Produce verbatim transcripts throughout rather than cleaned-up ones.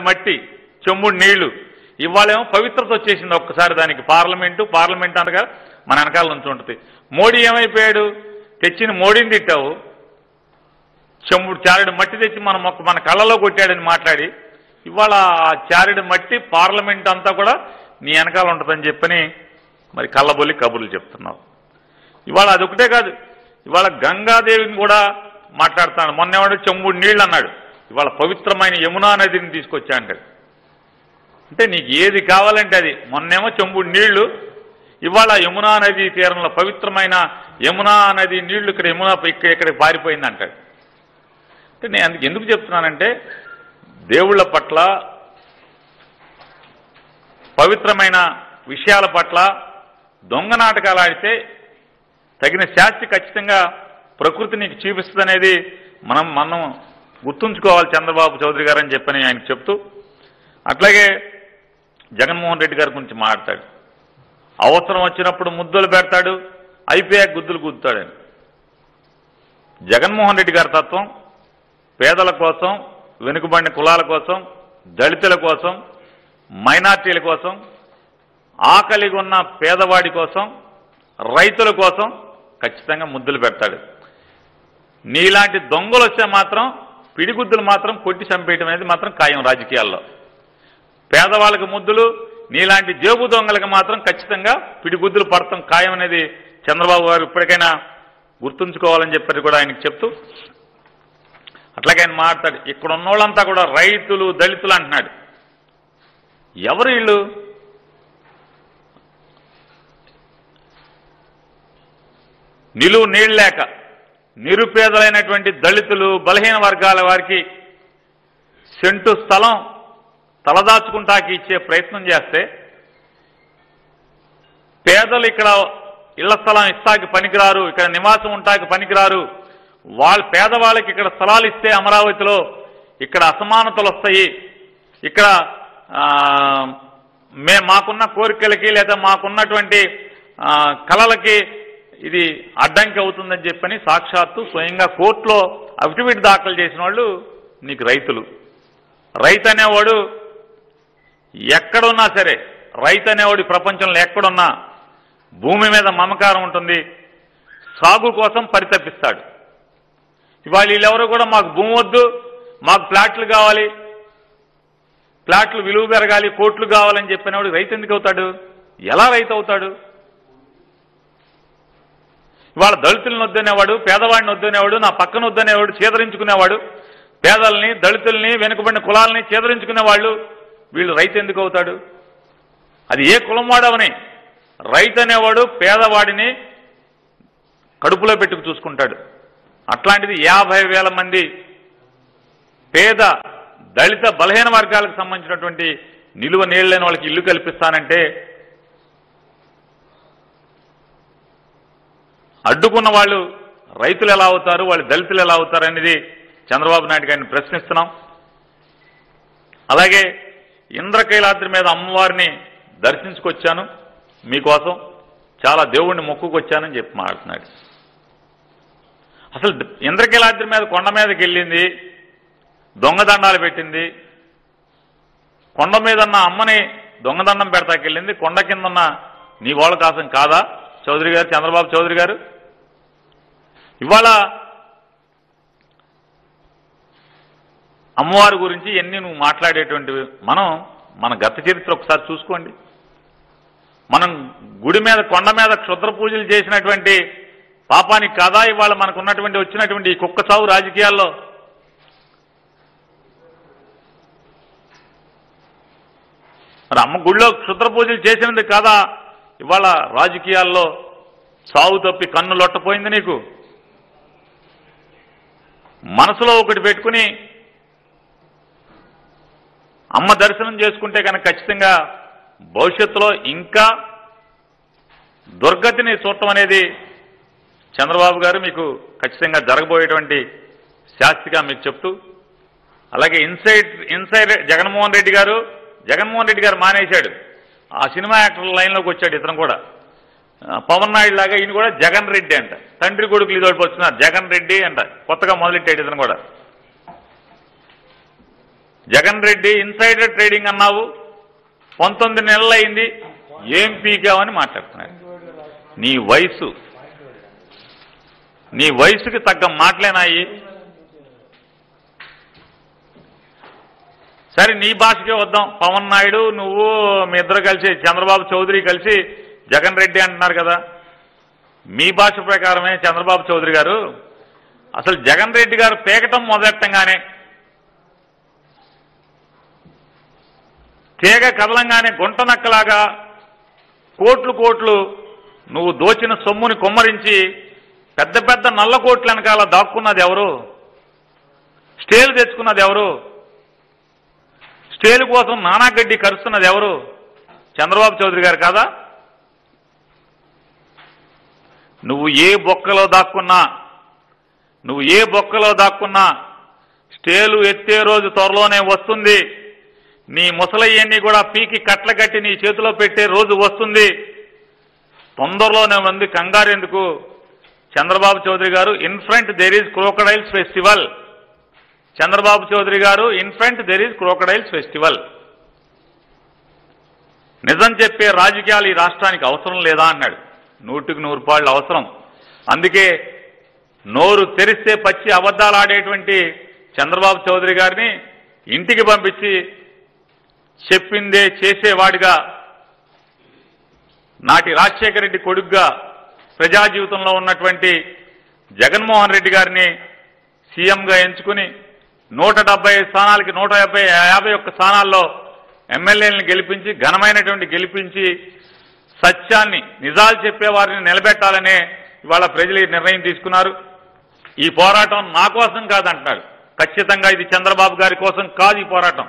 మట్టి, చెంబుడు నీళ్లు. ఇవాళేమో పవిత్రత వచ్చేసింది ఒక్కసారి దానికి. పార్లమెంటు పార్లమెంట్ అనగా మన వెనకాల నుంచి ఉంటుంది. మోడీ ఏమైపోయాడు? తెచ్చిన మోడీని తిట్టావు, చెంబుడు చారెడు మట్టి తెచ్చి మన మొక్క మన కళ్ళలో కొట్టాడని మాట్లాడి ఇవాళ ఆ చారెడు మట్టి పార్లమెంట్ అంతా కూడా నీ వెనకాల ఉంటుందని చెప్పని మరి కళ్ళబొల్లి కబుర్లు చెప్తున్నావు. ఇవాళ అదొకటే కాదు, ఇవాళ గంగాదేవిని కూడా మాట్లాడుతున్నాడు. మొన్నేవాడు చెంబుడు నీళ్ళు అన్నాడు, ఇవాళ పవిత్రమైన యమునా నదిని తీసుకొచ్చా అంటాడు. అంటే నీకు ఏది కావాలంటే అది. మొన్నేమో చెంబుడు నీళ్లు, ఇవాళ యమునా నది తీరంలో పవిత్రమైన యమునా నది నీళ్లు ఇక్కడ యమునా ఇక్కడ ఇక్కడ పారిపోయింది అంటాడు. అంటే నేను అందుకు ఎందుకు చెప్తున్నానంటే దేవుళ్ళ పట్ల, పవిత్రమైన విషయాల పట్ల దొంగ నాటకాలు ఆడితే తగిన శాస్తి ఖచ్చితంగా ప్రకృతి నీకు చూపిస్తుంది అనేది మనం మనం గుర్తుంచుకోవాలి చంద్రబాబు చౌదరి గారు అని చెప్పని ఆయనకు చెప్తూ, అట్లాగే జగన్మోహన్ రెడ్డి గారి గురించి మాట్లాడతాడు. అవసరం వచ్చినప్పుడు ముద్దులు పెడతాడు, అయిపోయాక గుద్దులు గుద్దుతాడని. జగన్మోహన్ రెడ్డి గారి తత్వం పేదల కోసం, వెనుకబడిన కులాల కోసం, దళితుల కోసం, మైనార్టీల కోసం, ఆకలిగా ఉన్న పేదవాడి కోసం, రైతుల కోసం ఖచ్చితంగా ముద్దులు పెడతాడు. నీలాంటి దొంగలు వస్తే మాత్రం పిడిగుద్దులు మాత్రం కొట్టి చంపేయటం అనేది మాత్రం ఖాయం రాజకీయాల్లో. పేదవాళ్ళకి ముద్దులు, నీలాంటి జేబు దొంగలకు మాత్రం ఖచ్చితంగా పిడిగుద్దులు పడతాం ఖాయం అనేది చంద్రబాబు గారు ఇప్పటికైనా గుర్తుంచుకోవాలని చెప్పి కూడా ఆయనకు చెప్తూ, అట్లాగే ఆయన మాట్లాడు ఇక్కడ ఉన్నోళ్ళంతా కూడా రైతులు దళితులు అంటున్నాడు. ఎవరు వీళ్ళు? నిలువు నీళ్ళు లేక నిరుపేదలైనటువంటి దళితులు, బలహీన వర్గాల వారికి సెంటు స్థలం తలదాచుకుంటాకి ఇచ్చే ప్రయత్నం చేస్తే, పేదలు ఇక్కడ ఇళ్ల స్థలం ఇస్తాకి పనికిరారు, ఇక్కడ నివాసం ఉంటాకి పనికిరారు, వాళ్ళ పేదవాళ్ళకి ఇక్కడ స్థలాలు ఇస్తే అమరావతిలో ఇక్కడ అసమానతలు వస్తాయి, ఇక్కడ మే మాకున్న కోరికలకి లేదా మాకున్నటువంటి కళలకి ఇది అడ్డంకి అవుతుందని చెప్పని సాక్షాత్తు స్వయంగా కోర్టులో అఫిడవిట్ దాఖలు చేసిన వాళ్ళు నీకు రైతులు. రైతు అనేవాడు ఎక్కడున్నా సరే, రైతు అనేవాడు ప్రపంచంలో ఎక్కడున్నా భూమి మీద మమకారం ఉంటుంది, సాగు కోసం పరితపిస్తాడు. ఇవాళ వీళ్ళెవరూ కూడా మాకు భూమి వద్దు, మాకు ఫ్లాట్లు కావాలి, ఫ్లాట్లు విలువ పెరగాలి, కోట్లు కావాలని చెప్పినవాడు రైతు ఎందుకు అవుతాడు? ఎలా రైతు అవుతాడు? ఇవాళ దళితులను వద్దనేవాడు, పేదవాడిని వద్దనేవాడు, నా పక్కన వద్దనేవాడు, చేదరించుకునేవాడు, పేదల్ని దళితుల్ని వెనుకబడిన కులాలని చేదరించుకునేవాళ్ళు వీళ్ళు రైతు ఎందుకు అవుతాడు? అది ఏ కులం వాడవని రైతు అనేవాడు పేదవాడిని కడుపులో పెట్టుకు చూసుకుంటాడు. అట్లాంటిది యాభై వేల మంది పేద దళిత బలహీన వర్గాలకు సంబంధించినటువంటి నిలువ నీళ్ళని వాళ్ళకి ఇల్లు కల్పిస్తానంటే అడ్డుకున్న వాళ్ళు రైతులు ఎలా అవుతారు, వాళ్ళు దళితులు ఎలా అవుతారు అనేది చంద్రబాబు నాయుడు గారిని ప్రశ్నిస్తున్నాం. అలాగే ఇంద్రకైలాద్రి మీద అమ్మవారిని దర్శించుకొచ్చాను, మీకోసం చాలా దేవుణ్ణి మొక్కుకొచ్చానని చెప్పి మాట్లాడుతున్నాడు. అసలు ఇంద్రకైలాద్రి మీద కొండ మీదకి వెళ్ళింది, దొంగదండాలు పెట్టింది, కొండ మీద ఉన్న అమ్మని దొంగదండం పెడతాకెళ్ళింది, కొండ కింద ఉన్న నీ వాళ్ళ కోసం కాదా చౌదరి గారు, చంద్రబాబు చౌదరి గారు? ఇవాళ అమ్మవారి గురించి ఎన్ని నువ్వు మాట్లాడేటువంటివి, మనం మన గత చరిత్ర ఒకసారి చూసుకోండి. మనం గుడి మీద కొండ మీద క్షుద్ర పూజలు చేసినటువంటి పాపానికి కాదా ఇవాళ మనకు ఉన్నటువంటి వచ్చినటువంటి ఈ కుక్క చావు రాజకీయాల్లో? మరి అమ్మ గుడిలో క్షుద్ర పూజలు చేసినందుకు కాదా ఇవాళ రాజకీయాల్లో సావు తప్పి కన్ను లొట్టపోయింది నీకు? మనసులో ఒకటి పెట్టుకుని అమ్మ దర్శనం చేసుకుంటే కనుక ఖచ్చితంగా భవిష్యత్తులో ఇంకా దుర్గతిని చూడటం అనేది చంద్రబాబు గారు మీకు ఖచ్చితంగా జరగబోయేటువంటి శాస్తిగా మీకు చెప్తూ, అలాగే ఇన్సైడ్ ఇన్సైడ్ జగన్మోహన్ రెడ్డి గారు జగన్మోహన్ రెడ్డి గారు మానేశాడు, ఆ సినిమా యాక్టర్ లైన్లోకి వచ్చాడు ఇతను కూడా. పవన్ నాయుడు లాగా ఈయన కూడా జగన్ రెడ్డి అంట, తండ్రి కొడుకులు ఇదోటి వస్తున్నారు జగన్ రెడ్డి అంట, కొత్తగా మొదలెట్టాడు ఇతను కూడా. జగన్ రెడ్డి ఇన్సైడర్ ట్రేడింగ్ అన్నావు, పంతొమ్మిది నెలలు అయింది, ఏం పీకావని మాట్లాడుతున్నాడు. నీ వయసు నీ వయసుకి తగ్గ మాటలేనాయి. సరే నీ భాషకే వద్దాం. పవన్ నాయుడు నువ్వు మీ ఇద్దరు కలిసి చంద్రబాబు చౌదరి కలిసి జగన్ రెడ్డి అంటున్నారు కదా. మీ భాష ప్రకారమే చంద్రబాబు చౌదరి గారు అసలు జగన్ రెడ్డి గారు పేకటం మొదలెట్టంగానే, తీగ కదలంగానే గుంట నక్కలాగా కోట్లు కోట్లు నువ్వు దోచిన సొమ్ముని కుమ్మరించి పెద్ద పెద్ద నల్ల కోట్ల వెనకాల దాక్కున్నది ఎవరు? స్టేలు తెచ్చుకున్నది ఎవరు? స్టేలు కోసం నానాగడ్డి కరుస్తున్నది ఎవరు? చంద్రబాబు చౌదరి గారు కాదా? నువ్వు ఏ బొక్కలో దాక్కున్నా నువ్వు ఏ బొక్కలో దాక్కున్నా స్టేలు ఎత్తే రోజు త్వరలోనే వస్తుంది. నీ ముసలయ్యన్ని కూడా పీకి కట్ల కట్టి నీ చేతిలో పెట్టే రోజు వస్తుంది. తొందరలోనే ఉంది, కంగారు ఎందుకు? చంద్రబాబు చౌదరి గారు in front there is crocodiles festival. Chandrababu Chowdary గారు in front there is crocodiles festival. నిజం చెప్పే రాజకీయాలు ఈ రాష్ట్రానికి అవసరం లేదా అన్నాడు. నూటికి నూరు పాళ్ళు అవసరం. అందుకే నోరు తెరిస్తే పచ్చి అబద్ధాలు ఆడేటువంటి చంద్రబాబు చౌదరి గారిని ఇంటికి పంపించి చెప్పిందే చేసేవాడిగా, నాటి రాజశేఖర రెడ్డి కొడుగ్గా ప్రజా జీవితంలో ఉన్నటువంటి జగన్మోహన్ రెడ్డి గారిని సీఎంగా ఎంచుకుని నూట డెబ్బై ఐదు స్థానాలకి నూట యాభై యాభై ఒక్క స్థానాల్లో ఎమ్మెల్యేలను గెలిపించి ఘనమైనటువంటి గెలిపించి సత్యాన్ని నిజాలు చెప్పేవారిని నిలబెట్టాలనే ఇవాళ ప్రజలు ఈ నిర్ణయం తీసుకున్నారు. ఈ పోరాటం నా కోసం కాదంటున్నాడు. ఖచ్చితంగా ఇది చంద్రబాబు గారి కోసం కాదు ఈ పోరాటం.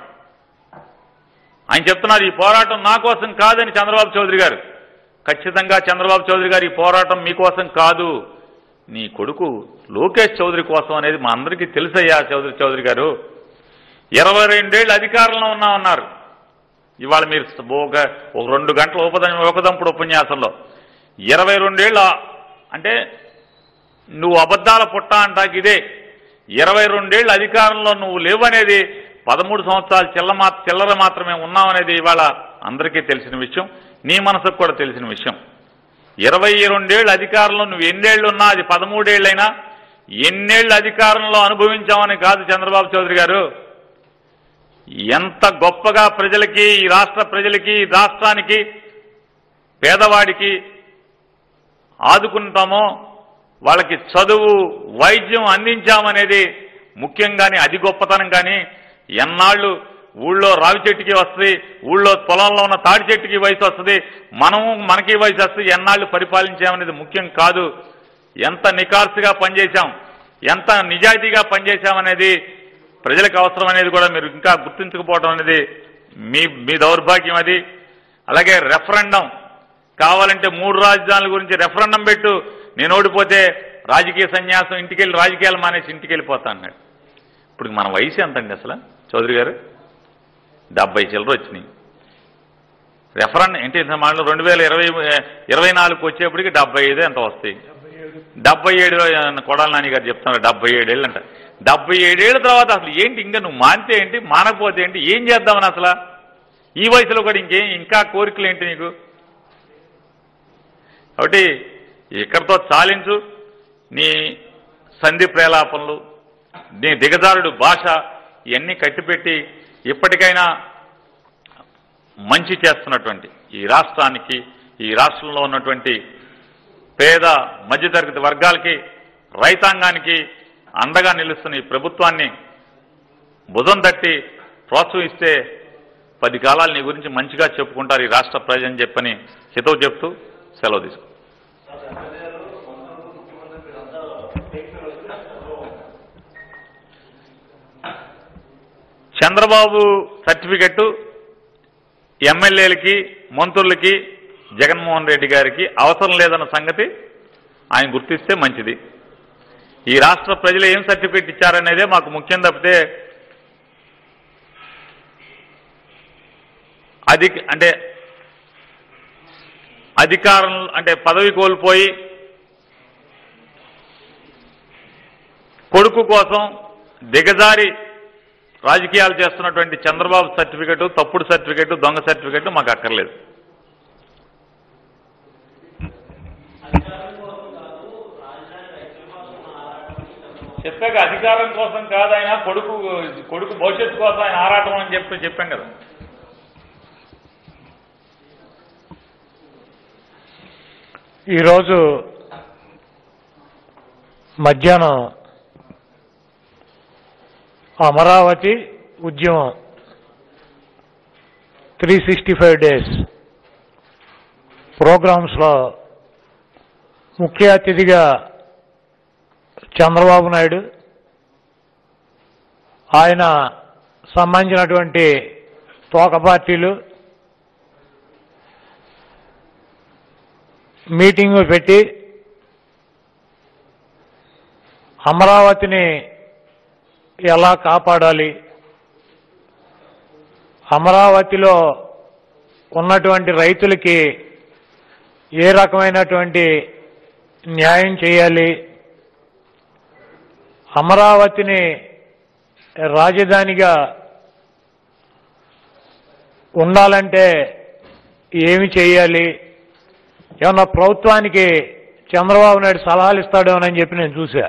ఆయన చెప్తున్నారు ఈ పోరాటం నా కోసం కాదని చంద్రబాబు చౌదరి గారు. ఖచ్చితంగా చంద్రబాబు చౌదరి గారు ఈ పోరాటం మీకోసం కాదు, నీ కొడుకు లోకేష్ చౌదరి కోసం అనేది మా అందరికీ తెలుసయ్యా చౌదరి చౌదరి గారు. ఇరవై రెండేళ్ళు అధికారంలో ఉన్నామన్నారు. ఇవాళ మీరు ఒక ఒక రెండు గంటల ఉపద ఒకదంపుడు ఉపన్యాసంలో ఇరవై రెండేళ్ళు అంటే నువ్వు అబద్ధాల పుట్ట అంటాకి ఇదే. ఇరవై రెండేళ్ళు అధికారంలో నువ్వు లేవనేది, పదమూడు సంవత్సరాలు చిల్ల మా చిల్లర మాత్రమే ఉన్నామనేది ఇవాళ అందరికీ తెలిసిన విషయం, నీ మనసుకు కూడా తెలిసిన విషయం. ఇరవై రెండేళ్ళు అధికారంలో నువ్వు ఎన్నేళ్లు ఉన్నా అది పదమూడేళ్లైనా ఎన్నేళ్లు అధికారంలో అనుభవించామని కాదు చంద్రబాబు చౌదరి గారు. ఎంత గొప్పగా ప్రజలకి, ఈ రాష్ట్ర ప్రజలకి, ఈ రాష్ట్రానికి, పేదవాడికి ఆదుకుంటామో, వాళ్ళకి చదువు వైద్యం అందించామనేది ముఖ్యంగానే అది గొప్పతనం. కానీ ఎన్నాళ్ళు ఊళ్ళో రావి చెట్టుకి వస్తుంది, ఊళ్ళో పొలంలో ఉన్న తాడి చెట్టుకి వయసు వస్తుంది, మనము మనకి వయసు వస్తుంది, ఎన్నాళ్ళు పరిపాలించామనేది ముఖ్యం కాదు. ఎంత నికార్సుగా పనిచేశాం, ఎంత నిజాయితీగా పనిచేశామనేది ప్రజలకు అవసరం అనేది కూడా మీరు ఇంకా గుర్తించకపోవడం అనేది మీ మీ దౌర్భాగ్యం. అది అలాగే రెఫరెండం కావాలంటే మూడు రాజధానుల గురించి రెఫరెండం పెట్టు, నేను ఓడిపోతే రాజకీయ సన్యాసం, ఇంటికెళ్ళి రాజకీయాలు మానేసి ఇంటికి వెళ్ళిపోతా అన్నాడు. ఇప్పుడు మన వయసు ఎంతండి అసలు చౌదరి గారు? డెబ్బై చిల్లర వచ్చినాయి. రెఫరెండం ఏంటి మాటలు రెండు వేల ఇరవై ఇరవై నాలుగుకి వచ్చేప్పటికి డెబ్బై ఐదు ఎంత వస్తాయి? డెబ్బై ఏడు కొడాలి నాని గారు చెప్తున్నారు డెబ్బై ఏడేళ్ళు అంట. డెబ్బై ఏడేళ్ల తర్వాత అసలు ఏంటి, ఇంకా నువ్వు మానితే ఏంటి, మానకపోతే ఏంటి, ఏం చేద్దామని అసలు ఈ వయసులో కూడా ఇంకేం ఇంకా కోరికలు ఏంటి నీకు? కాబట్టి ఇక్కడితో చాలించు నీ సంధి ప్రేలాపనలు, నీ దిగజారుడు భాష, ఇవన్నీ కట్టిపెట్టి ఇప్పటికైనా మంచి చేస్తున్నటువంటి ఈ రాష్ట్రానికి, ఈ రాష్ట్రంలో ఉన్నటువంటి పేద మధ్యతరగతి వర్గాలకి, రైతాంగానికి అండగా నిలుస్తున్న ఈ ప్రభుత్వాన్ని భుజం తట్టి ప్రోత్సహిస్తే పది కాలాలు నీ గురించి మంచిగా చెప్పుకుంటారు ఈ రాష్ట్ర ప్రజని చెప్పని హితవు చెప్తూ సెలవు తీసుకు. చంద్రబాబు సర్టిఫికెట్ ఎమ్మెల్యేలకి, మంత్రులకి, జగన్మోహన్ రెడ్డి గారికి అవసరం లేదన్న సంగతి ఆయన గుర్తిస్తే మంచిది. ఈ రాష్ట్ర ప్రజలు ఏం సర్టిఫికెట్ ఇచ్చారనేదే మాకు ముఖ్యం తప్పితే అది అంటే అధికారం అంటే పదవి కోల్పోయి కొడుకు కోసం దిగజారి రాజకీయాలు చేస్తున్నటువంటి చంద్రబాబు సర్టిఫికెట్, తప్పుడు సర్టిఫికెట్, దొంగ సర్టిఫికెట్ మాకు అక్కర్లేదు. చెప్పాక అధికారం కోసం కాదు, ఆయన కొడుకు కొడుకు భవిష్యత్తు కోసం ఆయన ఆరాటం అని చెప్పి చెప్పాం కదా. ఈరోజు మధ్యాహ్నం అమరావతి ఉద్యమం త్రీ సిక్స్టీ ఫైవ్ డేస్ ప్రోగ్రామ్స్లో ముఖ్య అతిథిగా చంద్రబాబు నాయుడు, ఆయన సంబంధించినటువంటి తోక పార్టీలు మీటింగు పెట్టి అమరావతిని ఎలా కాపాడాలి, అమరావతిలో ఉన్నటువంటి రైతులకి ఏ రకమైనటువంటి న్యాయం చేయాలి, అమరావతిని రాజధానిగా ఉండాలంటే ఏమి చేయాలి, ఏమన్నా ప్రభుత్వానికి చంద్రబాబు నాయుడు సలహాలు ఇస్తాడేమోనని చెప్పి నేను చూశా.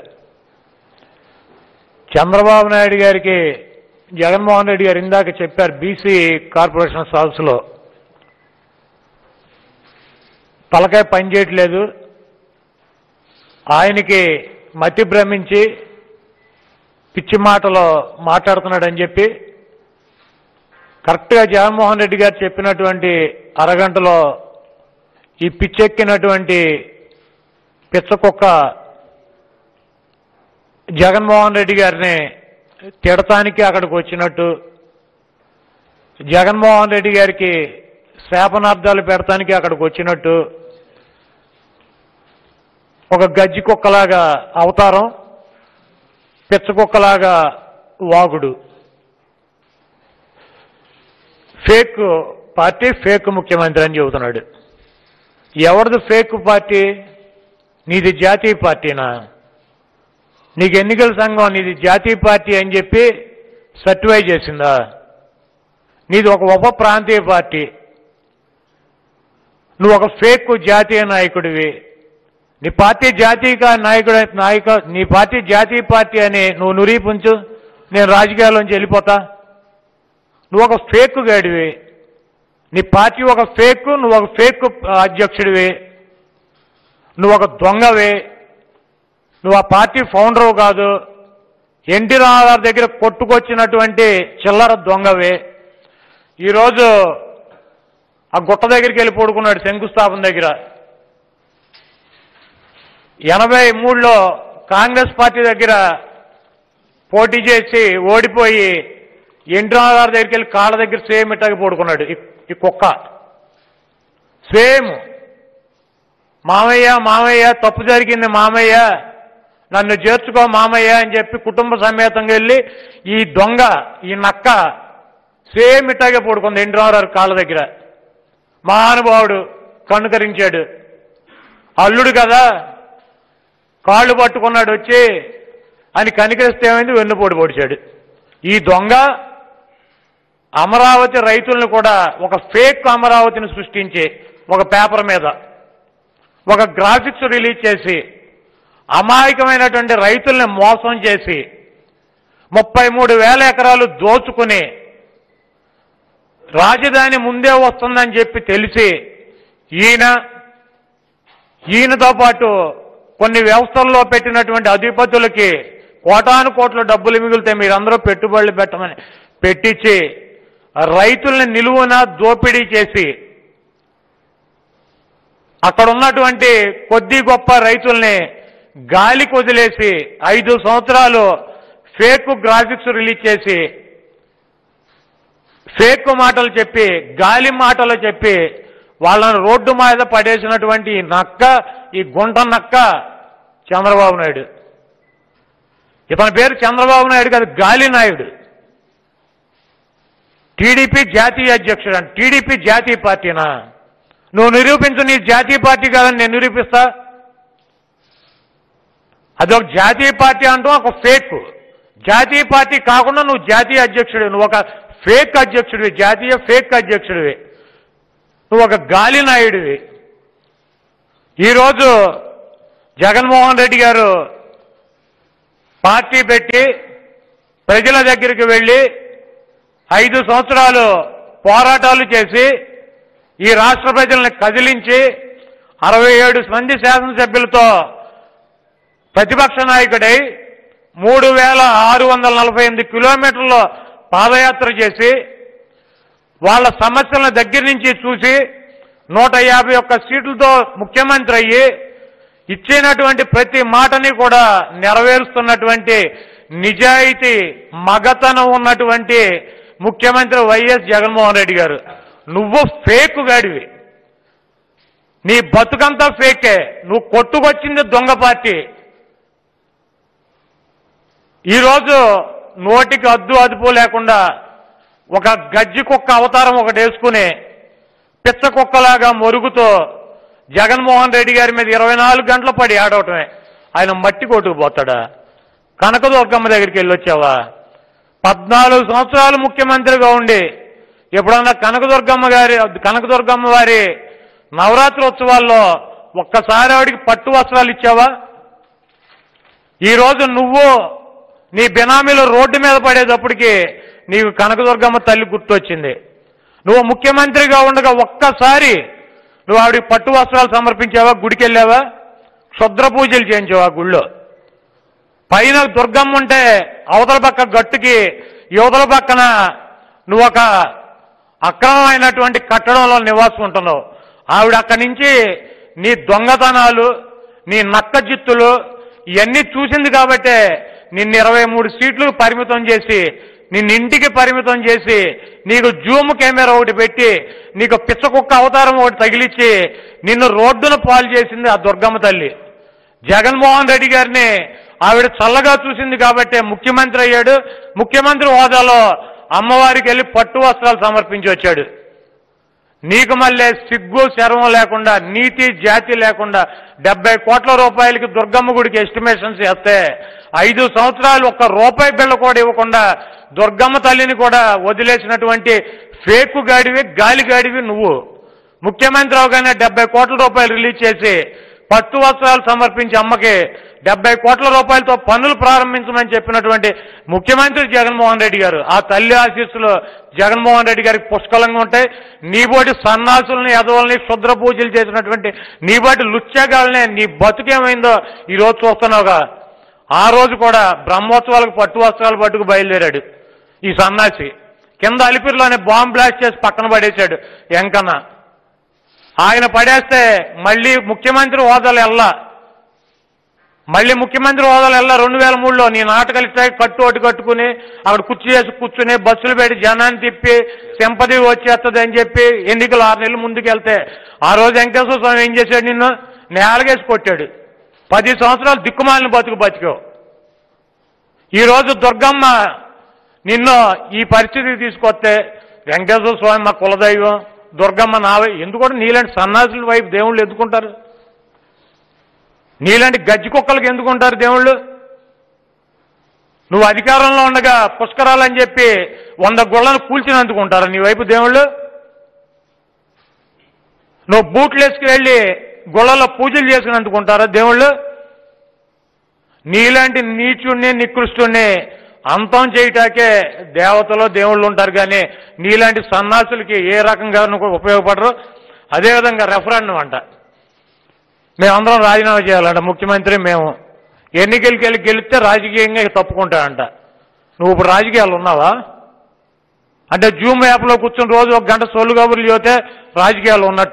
చంద్రబాబు నాయుడు గారికి జగన్మోహన్ రెడ్డి గారు ఇందాక చెప్పారు బీసీ కార్పొరేషన్ హౌస్లో తలకాయ పనిచేయట్లేదు, ఆయనకి మతి భ్రమించి పిచ్చి మాటలో మాట్లాడుతున్నాడని చెప్పి కరెక్ట్గా జగన్మోహన్ రెడ్డి గారు చెప్పినటువంటి అరగంటలో ఈ పిచ్చెక్కినటువంటి పిచ్చకుక్క జగన్మోహన్ రెడ్డి గారిని తిడటానికి అక్కడికి వచ్చినట్టు, జగన్మోహన్ రెడ్డి గారికి శాపనార్థాలు పెడతానికి అక్కడికి వచ్చినట్టు ఒక గజ్జి కుక్కలాగా అవతారం, పిచ్చకుక్కలాగా వాగుడు. ఫేక్ పార్టీ, ఫేక్ ముఖ్యమంత్రి అని చెబుతున్నాడు. ఎవరిది ఫేక్ పార్టీ? నీది జాతీయ పార్టీనా? నీకు ఎన్నికల సంఘం నీది జాతీయ పార్టీ అని చెప్పి సర్టిఫై చేసిందా? నీది ఒక ఉప ప్రాంతీయ పార్టీ. నువ్వు ఒక ఫేక్ జాతీయ నాయకుడివి. నీ పార్టీ జాతీయ నాయకుడు నాయక నీ పార్టీ జాతీయ పార్టీ అని నువ్వు నిరూపించు, నేను రాజకీయాల్లోంచి వెళ్ళిపోతా. నువ్వు ఒక ఫేక్ గాడివి, నీ పార్టీ ఒక ఫేక్, నువ్వు ఒక ఫేక్ అధ్యక్షుడివి, నువ్వు ఒక దొంగవి, నువ్వు ఆ పార్టీ ఫౌండరు కాదు, ఎన్టీ రామారావు దగ్గర కొట్టుకొచ్చినటువంటి చిల్లర దొంగవి. ఈరోజు ఆ గుట్ట దగ్గరికి వెళ్ళి పడుకున్నాడు శంకుస్థాపన దగ్గర. ఎనభై మూడులో కాంగ్రెస్ పార్టీ దగ్గర పోటీ చేసి ఓడిపోయి ఎన్టీ రామారావు దగ్గరికి వెళ్ళి కాళ్ళ దగ్గర సేమ్ ఇట్టాగి పడుకున్నాడు ఈ కుక్క. సేమ్ మామయ్య మామయ్య తప్పు జరిగింది మామయ్య, నన్ను చేర్చుకో మామయ్య అని చెప్పి కుటుంబ సమేతంగా వెళ్ళి ఈ దొంగ ఈ నక్క సేమ్ ఇట్టాగే పడుకుంది ఎన్టీ రామారావు కాళ్ళ దగ్గర. మహానుభావుడు కనుకరించాడు. అల్లుడు కదా కాళ్ళు పట్టుకున్నాడు వచ్చి అని కనికరిస్తే ఏమైంది, వెన్నుపోటు పొడిచాడు. ఈ దొంగ అమరావతి రైతులను కూడా ఒక ఫేక్ అమరావతిని సృష్టించి ఒక పేపర్ మీద ఒక గ్రాఫిక్స్ రిలీజ్ చేసి అమాయకమైనటువంటి రైతుల్ని మోసం చేసి ముప్పై మూడు వేల ఎకరాలు దోచుకుని రాజధాని ముందే వస్తుందని చెప్పి తెలిసి ఈయన ఈయనతో పాటు కొన్ని వ్యవస్థల్లో పెట్టినటువంటి అధిపతులకి కోటాను కోట్ల డబ్బులు మిగిలితే మీరందరూ పెట్టుబడులు పెట్టమని పెట్టించి రైతుల్ని నిలువున దోపిడీ చేసి అక్కడ ఉన్నటువంటి కొద్ది గొప్ప రైతుల్ని గాలికి వదిలేసి ఐదు సంవత్సరాలు ఫేక్ గ్రాఫిక్స్ రిలీజ్ చేసి ఫేక్ మాటలు చెప్పి గాలి మాటలు చెప్పి వాళ్ళని రోడ్డు మీద పడేసినటువంటి ఈ నక్క, ఈ గుంట నక్క చంద్రబాబు నాయుడు. ఇతని పేరు చంద్రబాబు నాయుడు కాదు, గాలి నాయుడు. టీడీపీ జాతీయ అధ్యక్షుడు అంటే టీడీపీ జాతీయ పార్టీనా? నువ్వు నిరూపించు నీ జాతీయ పార్టీ కాదని నేను నిరూపిస్తా. అదొక జాతీయ పార్టీ అంటూ ఒక ఫేక్. జాతీయ పార్టీ కాకుండా నువ్వు జాతీయ అధ్యక్షుడివి, నువ్వు ఒక ఫేక్ అధ్యక్షుడివి, జాతీయ ఫేక్ అధ్యక్షుడివి, నువ్వు ఒక గాలి నాయుడివి. ఈరోజు జగన్మోహన్ రెడ్డి గారు పార్టీ పెట్టి ప్రజల దగ్గరికి వెళ్ళి ఐదు సంవత్సరాలు పోరాటాలు చేసి ఈ రాష్ట్ర ప్రజల్ని కదిలించి అరవై ఏడు మంది శాసనసభ్యులతో ప్రతిపక్ష నాయకుడై మూడు వేల ఆరు వందల నలభై ఎనిమిది కిలోమీటర్ల పాదయాత్ర చేసి వాళ్ళ సమస్యలను దగ్గర నుంచి చూసి నూట యాభై ఒక్క సీట్లతో ముఖ్యమంత్రి అయ్యి ఇచ్చినటువంటి ప్రతి మాటని కూడా నెరవేరుస్తున్నటువంటి నిజాయితీ మగతనం ఉన్నటువంటి ముఖ్యమంత్రి వైఎస్ జగన్మోహన్ రెడ్డి గారు. నువ్వు ఫేక్ గాడివి, నీ బతుకంతా ఫేకే. నువ్వు కొట్టుకొచ్చింది దొంగ పార్టీ. ఈరోజు నోటికి అద్దు అదుపు లేకుండా ఒక గజ్జి కుక్క అవతారం ఒకటి వేసుకుని పిచ్చ కుక్కలాగా మొరుగుతో జగన్మోహన్ రెడ్డి గారి మీద ఇరవై నాలుగు గంటలు పడి ఆడవటమే. ఆయన మట్టి కొట్టుకుపోతాడా? కనకదుర్గమ్మ దగ్గరికి వెళ్ళొచ్చావా? పద్నాలుగు సంవత్సరాలు ముఖ్యమంత్రిగా ఉండి ఎప్పుడన్నా కనకదుర్గమ్మ గారి కనకదుర్గమ్మ వారి నవరాత్రి ఉత్సవాల్లో ఒక్కసారి ఆవిడికి పట్టు వస్త్రాలు ఇచ్చావా? ఈరోజు నువ్వు నీ బినామీలు రోడ్డు మీద పడేటప్పటికి నీకు కనకదుర్గమ్మ తల్లి గుర్తొచ్చింది. నువ్వు ముఖ్యమంత్రిగా ఉండగా ఒక్కసారి నువ్వు ఆవిడికి పట్టు వస్త్రాలు సమర్పించావా? గుడికి వెళ్ళావా? క్షుద్ర పూజలు చేయించావా గుళ్ళో? పైన దుర్గమ్మ ఉంటే అవతల పక్క గట్టుకి యువతల పక్కన నువ్వు ఒక అక్రమమైనటువంటి కట్టడంలో నివాసం ఉంటున్నావు. ఆవిడ అక్కడి నుంచి నీ దొంగతనాలు, నీ నక్క జిత్తులు ఇవన్నీ చూసింది కాబట్టే నిన్ను ఇరవై మూడు సీట్లు పరిమితం చేసి, నిన్ను ఇంటికి పరిమితం చేసి, నీకు జూమ్ కెమెరా ఒకటి పెట్టి, నీకు పిచ్చకుక్క అవతారం ఒకటి తగిలిచ్చి నిన్ను రోడ్డున పాలు చేసింది ఆ దుర్గమ్మ తల్లి. జగన్మోహన్ రెడ్డి గారిని ఆవిడ చల్లగా చూసింది కాబట్టే ముఖ్యమంత్రి అయ్యాడు. ముఖ్యమంత్రి హోదాలో అమ్మవారికి వెళ్ళి పట్టు వస్త్రాలు సమర్పించి వచ్చాడు. నీకు మళ్ళీ సిగ్గు శర్వం లేకుండా, నీతి జాతి లేకుండా డెబ్బై కోట్ల రూపాయలకి దుర్గమ్మ గుడికి ఎస్టిమేషన్స్ వేస్తే ఐదు సంవత్సరాలు ఒక్క రూపాయి బిళ్ళ కూడా ఇవ్వకుండా దుర్గమ్మ తల్లిని కూడా వదిలేసినటువంటి ఫేకు గాడివి, గాలి గాడివి నువ్వు. ముఖ్యమంత్రి అవగానే డెబ్బై కోట్ల రూపాయలు రిలీజ్ చేసి పట్టు వస్త్రాలు సమర్పించి అమ్మకి డెబ్బై కోట్ల రూపాయలతో పనులు ప్రారంభించమని చెప్పినటువంటి ముఖ్యమంత్రి జగన్మోహన్ రెడ్డి గారు. ఆ తల్లి ఆశీస్సులు జగన్మోహన్ రెడ్డి గారికి పుష్కలంగా ఉంటాయి. నీబోటి సన్నాసుల్ని, ఎదవల్ని, క్షుద్ర పూజలు చేసినటువంటి నీబోటి లుచ్చాగాళ్ళని నీ బతుకేమైందో ఈరోజు చూస్తున్నావుగా. ఆ రోజు కూడా బ్రహ్మోత్సవాలకు పట్టు వస్త్రాలు పట్టుకు బయలుదేరాడు ఈ సన్నాసి. కింద అలిపిరిలోనే బాంబ్ బ్లాస్ట్ చేసి పక్కన పడేశాడు వెంకన్న. ఆయన పడేస్తే మళ్ళీ ముఖ్యమంత్రి హోదాలు వెళ్ళా మళ్ళీ ముఖ్యమంత్రి హోదాలు వెళ్ళా రెండు వేల మూడులో నీ నాటకాలు ఇట్లా కట్టు ఒకటి కట్టుకుని అక్కడ కుర్చీ వేసి కూర్చుని బస్సులు పెట్టి జనాన్ని తిప్పి సింపతి వచ్చేస్తుంది అని చెప్పి ఎన్నికలు ఆరు నెలలు ముందుకు వెళ్తే ఆ రోజు వెంకటేశ్వర స్వామి ఏం చేశాడు? నిన్ను నేలగేసి కొట్టాడు. పది సంవత్సరాలు దిక్కుమాలిన బతుకు బతికావు. ఈరోజు దుర్గమ్మ నిన్ను ఈ పరిస్థితికి తీసుకొస్తే వెంకటేశ్వర స్వామి మా కులదైవం, దుర్గమ్మ నావై ఎందుకంటే నీలాంటి సన్నాసుల వైపు దేవుళ్ళు ఎందుకుంటారు? నీలాంటి గజ్జి కుక్కలకు ఎందుకుంటారు దేవుళ్ళు? నువ్వు అధికారంలో ఉండగా పుష్కరాలని చెప్పి వంద గుళ్ళను కూల్చినందుకుంటారు నీ వైపు దేవుళ్ళు? నువ్వు బూట్లు వేసుకువెళ్ళి గుళ్ళలో పూజలు చేసుకున్నందుకుంటారా దేవుళ్ళు? నీలాంటి నీచుణ్ణి, నికృష్టుణ్ణి అంతం చేయటాకే దేవతలు దేవుళ్ళు ఉంటారు, కానీ నీలాంటి సన్నాసులకి ఏ రకంగా ఉపయోగపడరు. అదేవిధంగా రెఫరెండం అంట, మేమందరం రాజీనామా చేయాలంట ముఖ్యమంత్రి. మేము ఎన్నికలకి వెళ్ళి గెలిస్తే రాజకీయంగా తప్పుకుంటాడంట. నువ్వు ఇప్పుడు రాజకీయాలు ఉన్నావా? అంటే జూమ్ యాప్లో కూర్చుని రోజు ఒక గంట సొల్లు కబుర్లు చెబితే రాజకీయాలు ఉన్నట్ట?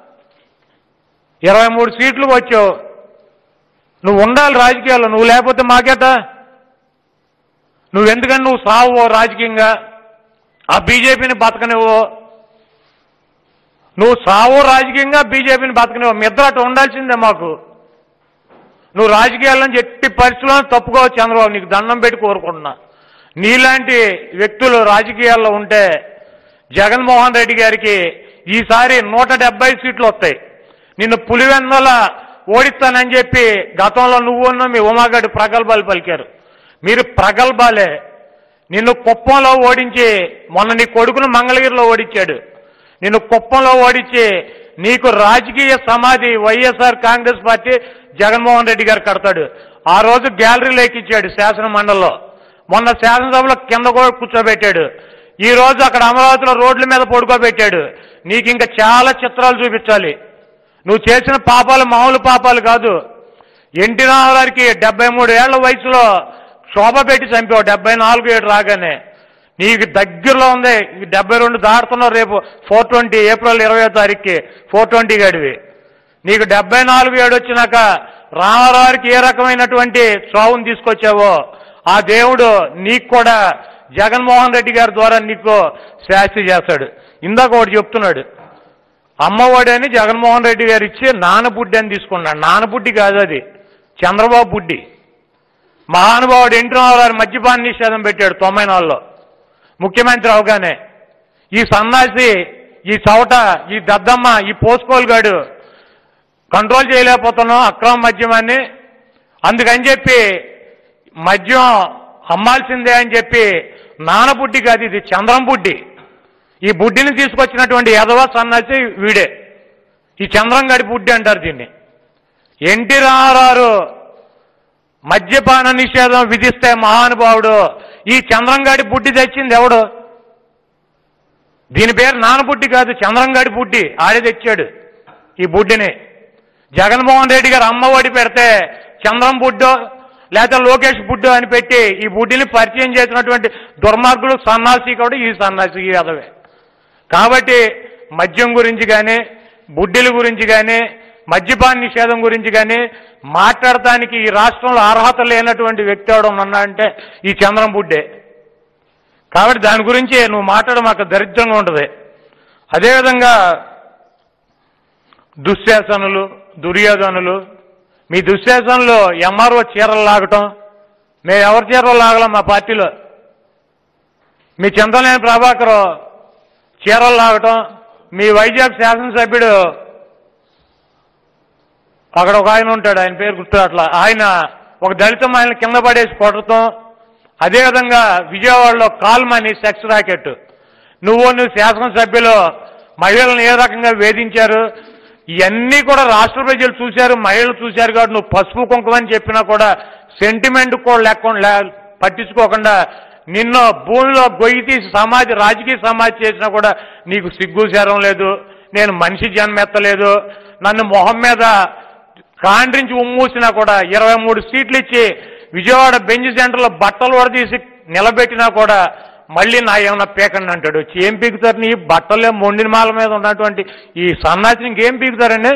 ఇరవై మూడు సీట్లు వచ్చావు, నువ్వు ఉండాలి రాజకీయాల్లో. నువ్వు లేకపోతే మాకేట? నువ్వెందుకని నువ్వు సావు రాజకీయంగా, ఆ బీజేపీని బతకనివ్వు. నువ్వు సావు రాజకీయంగా, బీజేపీని బతకనివ్వు. మీ ఇద్దరు అటు ఉండాల్సిందే మాకు. నువ్వు రాజకీయాలను ఎట్టి పరిస్థితుల్లో తప్పుకోవచ్చు చంద్రబాబు, నీకు దండం పెట్టి కోరుకుంటున్నా. నీలాంటి వ్యక్తులు రాజకీయాల్లో ఉంటే జగన్మోహన్ రెడ్డి గారికి ఈసారి నూట డెబ్బై సీట్లు వస్తాయి. నిన్ను పులివెందల ఓడిస్తానని చెప్పి గతంలో నువ్వున్న మీ ఉమాగడ్డి ప్రగల్భాలు పలికారు. మీరు ప్రగల్భాలే. నిన్ను కుప్పంలో ఓడించి, మొన్న నీ కొడుకును మంగళగిరిలో ఓడించాడు, నిన్ను కుప్పంలో ఓడించి నీకు రాజకీయ సమాధి వైఎస్ఆర్ కాంగ్రెస్ పార్టీ జగన్మోహన్ రెడ్డి గారు కడతాడు. ఆ రోజు గ్యాలరీలో ఎక్కించాడు శాసన మండలిలో, మొన్న శాసనసభలో కింద కూడా కూర్చోబెట్టాడు, ఈ రోజు అక్కడ అమరావతిలో రోడ్ల మీద పడుకోబెట్టాడు. నీకు ఇంకా చాలా చిత్రాలు చూపించాలి. నువ్వు చేసిన పాపాలు మామూలు పాపాలు కాదు. ఎన్టీ రామారావుకి డెబ్బై మూడు ఏళ్ల వయసులో శోభ పెట్టి చంపావు డెబ్బై నాలుగు ఏడు రాగానే. నీకు దగ్గరలో ఉంది, డెబ్బై రెండు దాటుతున్నావు రేపు ఫోర్ ట్వంటీ ఏప్రిల్ ఇరవై తారీఖుకి ఫోర్ ట్వంటీ గడివి. నీకు డెబ్బై నాలుగు ఏడు వచ్చినాక రామారావుకి ఏ రకమైనటువంటి చావును తీసుకొచ్చావో ఆ దేవుడు నీకు కూడా జగన్మోహన్ రెడ్డి గారి ద్వారా నీకు శాస్తి చేస్తాడు. ఇందాక ఒకటి చెప్తున్నాడు, అమ్మఒడి అని జగన్మోహన్ రెడ్డి గారు ఇచ్చి నానబుడ్డి అని తీసుకున్నాడు. నానబుడ్డి కాదు, అది చంద్రబాబు బుడ్డి. మహానుభావుడు ఎన్టీ రామారావు మద్యపాన నిషేధం పెట్టాడు తొంభై నాలుగులో ముఖ్యమంత్రి అవగానే. ఈ సన్నాసి, ఈ చవట, ఈ దద్దమ్మ, ఈ పోసుకోలుగాడు కంట్రోల్ చేయలేకపోతున్నాం అక్రమ మద్యమాన్ని. అందుకని చెప్పి మద్యం అమ్మాల్సిందే అని చెప్పి నానబుడ్డి కాదు, ఇది చంద్రం బుడ్డి. ఈ బుడ్డిని తీసుకొచ్చినటువంటి యదవ సన్నాసి వీడే, ఈ చంద్రంగాడి బుడ్డి అంటారు దీన్ని. ఎన్టీ రామారావు మద్యపాన నిషేధం విధిస్తే మహానుభావుడు, ఈ చంద్రంగాడి బుడ్డి తెచ్చింది ఎవడు? దీని పేరు నానబుడ్డి కాదు, చంద్రంగాడి బుడ్డి. ఆడే తెచ్చాడు ఈ బుడ్డిని. జగన్మోహన్ రెడ్డి గారు అమ్మఒడి పెడితే చంద్రం బుడ్డో లేకపోతే లోకేష్ బుడ్డో అని పెట్టి ఈ బుడ్డిని పరిచయం చేసినటువంటి దుర్మార్గుడు సన్నాసి కూడా ఈ సన్నాసి అదవే. కాబట్టి మద్యం గురించి కానీ, బుడ్డిల గురించి కానీ, మద్యపాన నిషేధం గురించి కానీ మాట్లాడటానికి ఈ రాష్ట్రంలో అర్హత లేనటువంటి వ్యక్తి అవడం అన్నా అంటే ఈ చంద్రం బుడ్డే. కాబట్టి దాని గురించి నువ్వు మాట్లాడడం మాకు దరిద్రంగా ఉంటుంది. అదేవిధంగా దుశ్శాసనులు, దుర్యోధనులు, మీ దుశ్శాసనలో ఎంఆర్ఓ చీరలు లాగటం, మేము ఎవరి చీరలు లాగలం మా పార్టీలో. మీ చింతలేని ప్రభాకర్ చీరలు లాగటం, మీ వైజాగ్ శాసనసభ్యుడు అక్కడ ఒక ఆయన ఉంటాడు, ఆయన పేరు గుర్తు అట్లా, ఆయన ఒక దళిత మహిళ కింద పడేసి కొడటం. అదేవిధంగా విజయవాడలో కాల్మని సెక్స్ రాకెట్, నువ్వు నువ్వు శాసనసభ్యులు మహిళలను ఏ రకంగా వేధించారు, ఇవన్నీ కూడా రాష్ట్ర ప్రజలు చూశారు, మహిళలు చూశారు. కాబట్టి నువ్వు పసుపు కుంకుమని చెప్పినా కూడా సెంటిమెంట్ కూడా లేకుండా పట్టించుకోకుండా నిన్ను భూమిలో గొయ్యి తీసి సమాధి, రాజకీయ సమాధి చేసినా కూడా నీకు సిగ్గు శరం లేదు. నేను మనిషి జన్మెత్తలేదు, నన్ను మొహం మీద కాండ్రించి ఉమ్మూసినా కూడా ఇరవై మూడు సీట్లు ఇచ్చి విజయవాడ బెంచ్ సెంటర్లో బట్టలు వడదీసి నిలబెట్టినా కూడా మళ్ళీ నా ఏమన్నా పీకండి అంటాడు. వచ్చి ఏం పీకుతారు? నీ బట్టలే మొండిన మాల మీద ఉన్నటువంటి ఈ సన్నాసిని ఇంకేం పీకుతారండి?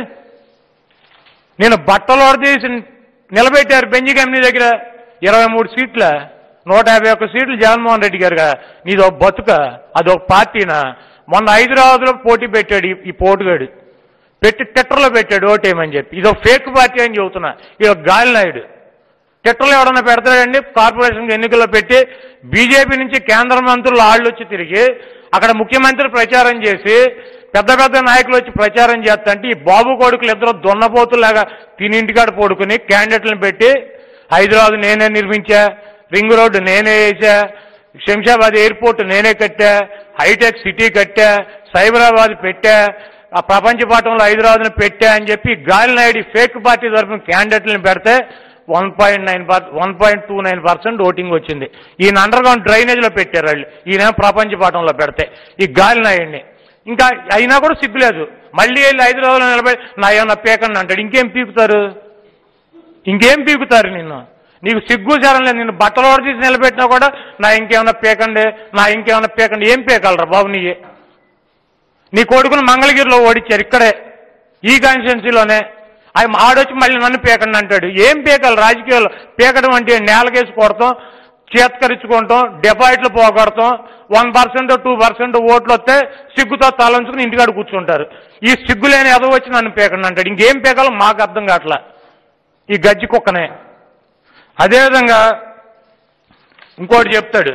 నేను బట్టలు వడదీసి నిలబెట్టారు బెంచ్ కంపెనీ దగ్గర, ఇరవై మూడు సీట్ల నూట యాభై ఒక్క సీట్లు జగన్మోహన్ రెడ్డి గారుగా. నీది ఒక బతుక, అదొక పార్టీనా? మొన్న హైదరాబాద్లో పోటీ పెట్టాడు ఈ పోటుగాడు, పెట్టి ట్విట్టర్లో పెట్టాడు ఓటేయమని చెప్పి. ఇదో ఫేక్ పార్టీ అని చెబుతున్నా. ఇదో గాలి నాయుడు ట్విట్టర్లో ఎవడన్నా పెడతాడండి? కార్పొరేషన్ ఎన్నికల్లో పెట్టి బీజేపీ నుంచి కేంద్ర మంత్రులు ఆళ్ళు వచ్చి తిరిగి అక్కడ ముఖ్యమంత్రి ప్రచారం చేసి పెద్ద పెద్ద నాయకులు వచ్చి ప్రచారం చేస్తంటే ఈ బాబు కొడుకులు ఇద్దరు దొన్నపోతులాగా తినింటికాడ పడుకుని క్యాండిడేట్లను పెట్టి హైదరాబాద్ నేనే నిర్మించా, రింగ్ రోడ్డు నేనే వేసా, శంషాబాద్ ఎయిర్పోర్ట్ నేనే కట్టా, హైటెక్ సిటీ కట్టా, సైబరాబాద్ పెట్టా, ఆ ప్రపంచ పటంలో హైదరాబాద్ని పెట్టా అని చెప్పి గాలి నాయుడు ఫేక్ పార్టీ తరఫున క్యాండిడేట్లను పెడితే one point nine one point two nine percent voting వచ్చింది. ఈయన అండర్ గ్రౌండ్ డ్రైనేజ్లో పెట్టారు వాళ్ళు, ఈయన ప్రపంచ పటంలో పెడితే ఈ గాలి నాయుడిని. ఇంకా అయినా కూడా సిగ్గులేదు, మళ్ళీ వెళ్ళి హైదరాబాద్లో నిలబడి నా ఏమన్నా పీకండి అంటాడు. ఇంకేం పీకుతారు? ఇంకేం పీకుతారు నిన్ను? నీకు సిగ్గు సరం లేదు. నిన్ను బట్టలు ఓడ తీసి నిలబెట్టినా కూడా నా ఇంకేమన్నా పీకండి, నా ఇంకేమన్నా పీకండి. ఏం పీకలరా బాబు? నీ నీ కొడుకును మంగళగిరిలో ఓడించారు, ఇక్కడే ఈ కాన్స్టిట్యున్సీలోనే. ఆయన ఆడొచ్చి మళ్ళీ నన్ను పీకండి అంటాడు. ఏం పీకాలి? రాజకీయాలు పీకడం అంటే నేలకేసి కొడతాం, చేతకరించుకుంటాం, డిపాజిట్లు పోగొడతాం, వన్ పర్సెంట్ టూ పర్సెంట్ ఓట్లు వస్తే సిగ్గుతో తలంచుకుని ఇంటికాడ కూర్చుంటారు. ఈ సిగ్గు లేని ఎదో వచ్చి నన్ను పీకండి అంటాడు. ఇంకేం పీకాలో మాకు అర్థం కావట్లా ఈ గజ్జి కుక్కనే. అదేవిధంగా ఇంకోటి చెప్తాడు,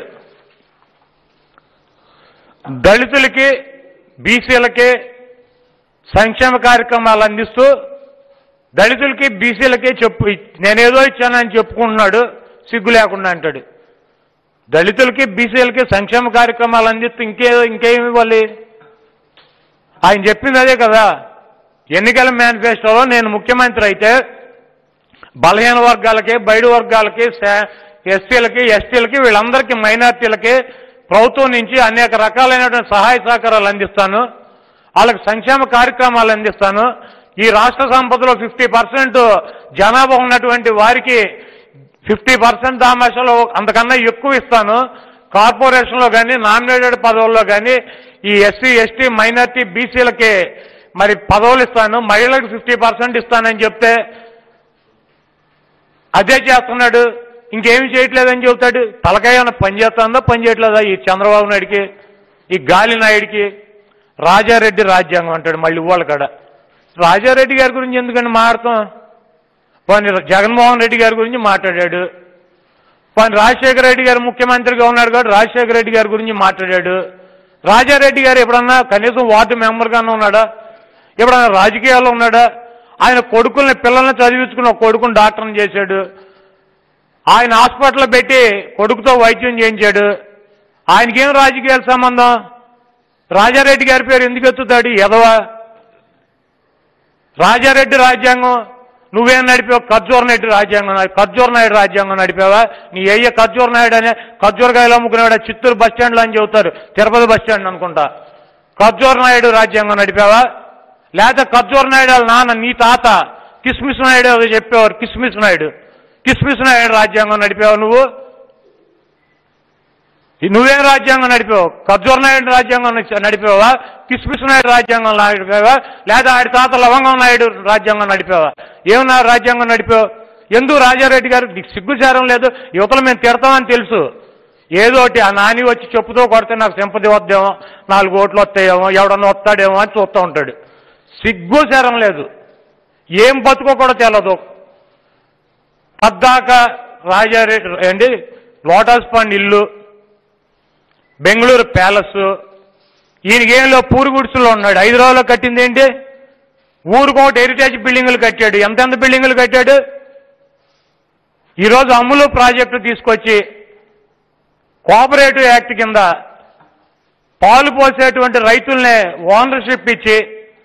దళితులకి బీసీలకి సంక్షేమ కార్యక్రమాలు అందిస్తూ దళితులకి బీసీలకి చెప్పు నేనేదో ఇచ్చానని చెప్పుకుంటున్నాడు. సిగ్గు లేకుండా అంటాడు. దళితులకి బీసీలకి సంక్షేమ కార్యక్రమాలు అందిస్తూ ఇంకే ఇంకేమి ఇవ్వాలి? ఆయన చెప్పింది అదే కదా. ఎన్నికల మేనిఫెస్టోలో నేను ముఖ్యమంత్రి అయితే బలహీన వర్గాలకి, బయడు వర్గాలకి, ఎస్సీలకి, ఎస్టీలకి, వీళ్ళందరికీ, మైనార్టీలకి ప్రభుత్వం నుంచి అనేక రకాలైనటువంటి సహాయ సహకారాలు అందిస్తాను, వాళ్ళకి సంక్షేమ కార్యక్రమాలు అందిస్తాను. ఈ రాష్ట్ర సంపదలో ఫిఫ్టీ పర్సెంట్ జనాభా ఉన్నటువంటి వారికి ఫిఫ్టీ పర్సెంట్ దామాషలో అంతకన్నా ఎక్కువ ఇస్తాను. కార్పొరేషన్లో కానీ, నామినేటెడ్ పదవుల్లో కానీ ఈ ఎస్సీ, ఎస్టీ, మైనార్టీ, బీసీలకి మరి పదవులు ఇస్తాను, మహిళలకు ఫిఫ్టీ పర్సెంట్ ఇస్తానని చెప్తే అదే చేస్తున్నాడు, ఇంకేమి చేయట్లేదని చెబుతాడు. తలకాయ పని చేస్తుందో పని చేయట్లేదా ఈ చంద్రబాబు నాయుడికి, ఈ గాలి నాయుడికి? రాజారెడ్డి రాజ్యాంగం అంటాడు మళ్ళీ ఇవాళ కాడ. రాజారెడ్డి గారి గురించి ఎందుకని మాట్లాడతాం? పోనీ జగన్మోహన్ రెడ్డి గారి గురించి మాట్లాడాడు, పోనీ రాజశేఖర రెడ్డి గారు ముఖ్యమంత్రిగా ఉన్నాడు కాబట్టి రాజశేఖర రెడ్డి గారి గురించి మాట్లాడాడు. రాజారెడ్డి గారు ఎప్పుడన్నా కనీసం వార్డు మెంబర్గానే ఉన్నాడా? ఎప్పుడన్నా రాజకీయాల్లో ఉన్నాడా? ఆయన కొడుకుల్ని, పిల్లల్ని చదివించుకుని ఒక కొడుకుని డాక్టర్ని చేశాడు. ఆయన హాస్పిటల్లో పెట్టి కొడుకుతో వైద్యం చేయించాడు. ఆయనకేం రాజకీయాల సంబంధం? రాజారెడ్డి గారి పేరు ఎందుకు ఎత్తుతాడు ఎదవా? రాజారెడ్డి రాజ్యాంగం నువ్వేం నడిపావు? ఖర్జూర నాయుడు రాజ్యాంగం, ఖర్జూర నాయుడు రాజ్యాంగం నడిపావా? నీ అయ్య ఖర్జూర నాయుడు అనే ఖర్జూరకాయలు అమ్ముకునేవాడు చిత్తూరు బస్ స్టాండ్లో అని చెబుతారు, తిరుపతి బస్ స్టాండ్ అనుకుంటా. ఖర్జూర నాయుడు రాజ్యాంగం నడిపావా? లేకపోతే ఖర్జూర నాయుడు వాళ్ళ నాన్న, నీ తాత కిస్మిస్ నాయుడు అది చెప్పేవారు, కిస్మిస్ నాయుడు, కిస్మిస్ నాయుడు రాజ్యాంగం నడిపావా నువ్వు? నువ్వేం రాజ్యాంగం నడిపావు? ఖర్జూర నాయుడు రాజ్యాంగం నడిపావా? కిస్మిస్ నాయుడు రాజ్యాంగం నడిపావా? లేదా ఆడి తాత లవంగం నాయుడు రాజ్యాంగం నడిపావా? ఏమన్నా రాజ్యాంగం నడిపావు? ఎందుకు రాజారెడ్డి గారు నీకు సిగ్గుచారం లేదు? యువతలు మేము తిడతామని తెలుసు, ఏదోటి ఆ నాని వచ్చి చెప్పుతో కొడితే నాకు సింపతి వద్దేమో, నాలుగు ఓట్లు వస్తాయేమో, ఎవడన్నా వస్తాడేమో అని చూస్తూ ఉంటాడు. సిగ్గుచారం లేదు, ఏం బతుకో కూడా తెలదు. పద్దాక రాజారెడ్డి ఏంటి లోటస్ పండ్ ఇల్లు, బెంగళూరు ప్యాలెస్, ఈయనకేంలో పూరు గుడిసెలో ఉన్నాడు. హైదరాబాద్లో కట్టింది ఏంటి? ఊరుకోటి హెరిటేజ్ బిల్డింగులు కట్టాడు. ఎంతెంత బిల్డింగులు కట్టాడు? ఈరోజు అమ్ములు ప్రాజెక్టు తీసుకొచ్చి కోఆపరేటివ్ యాక్ట్ కింద పాలు పోసేటువంటి రైతుల్ని ఓనర్షిప్ ఇచ్చి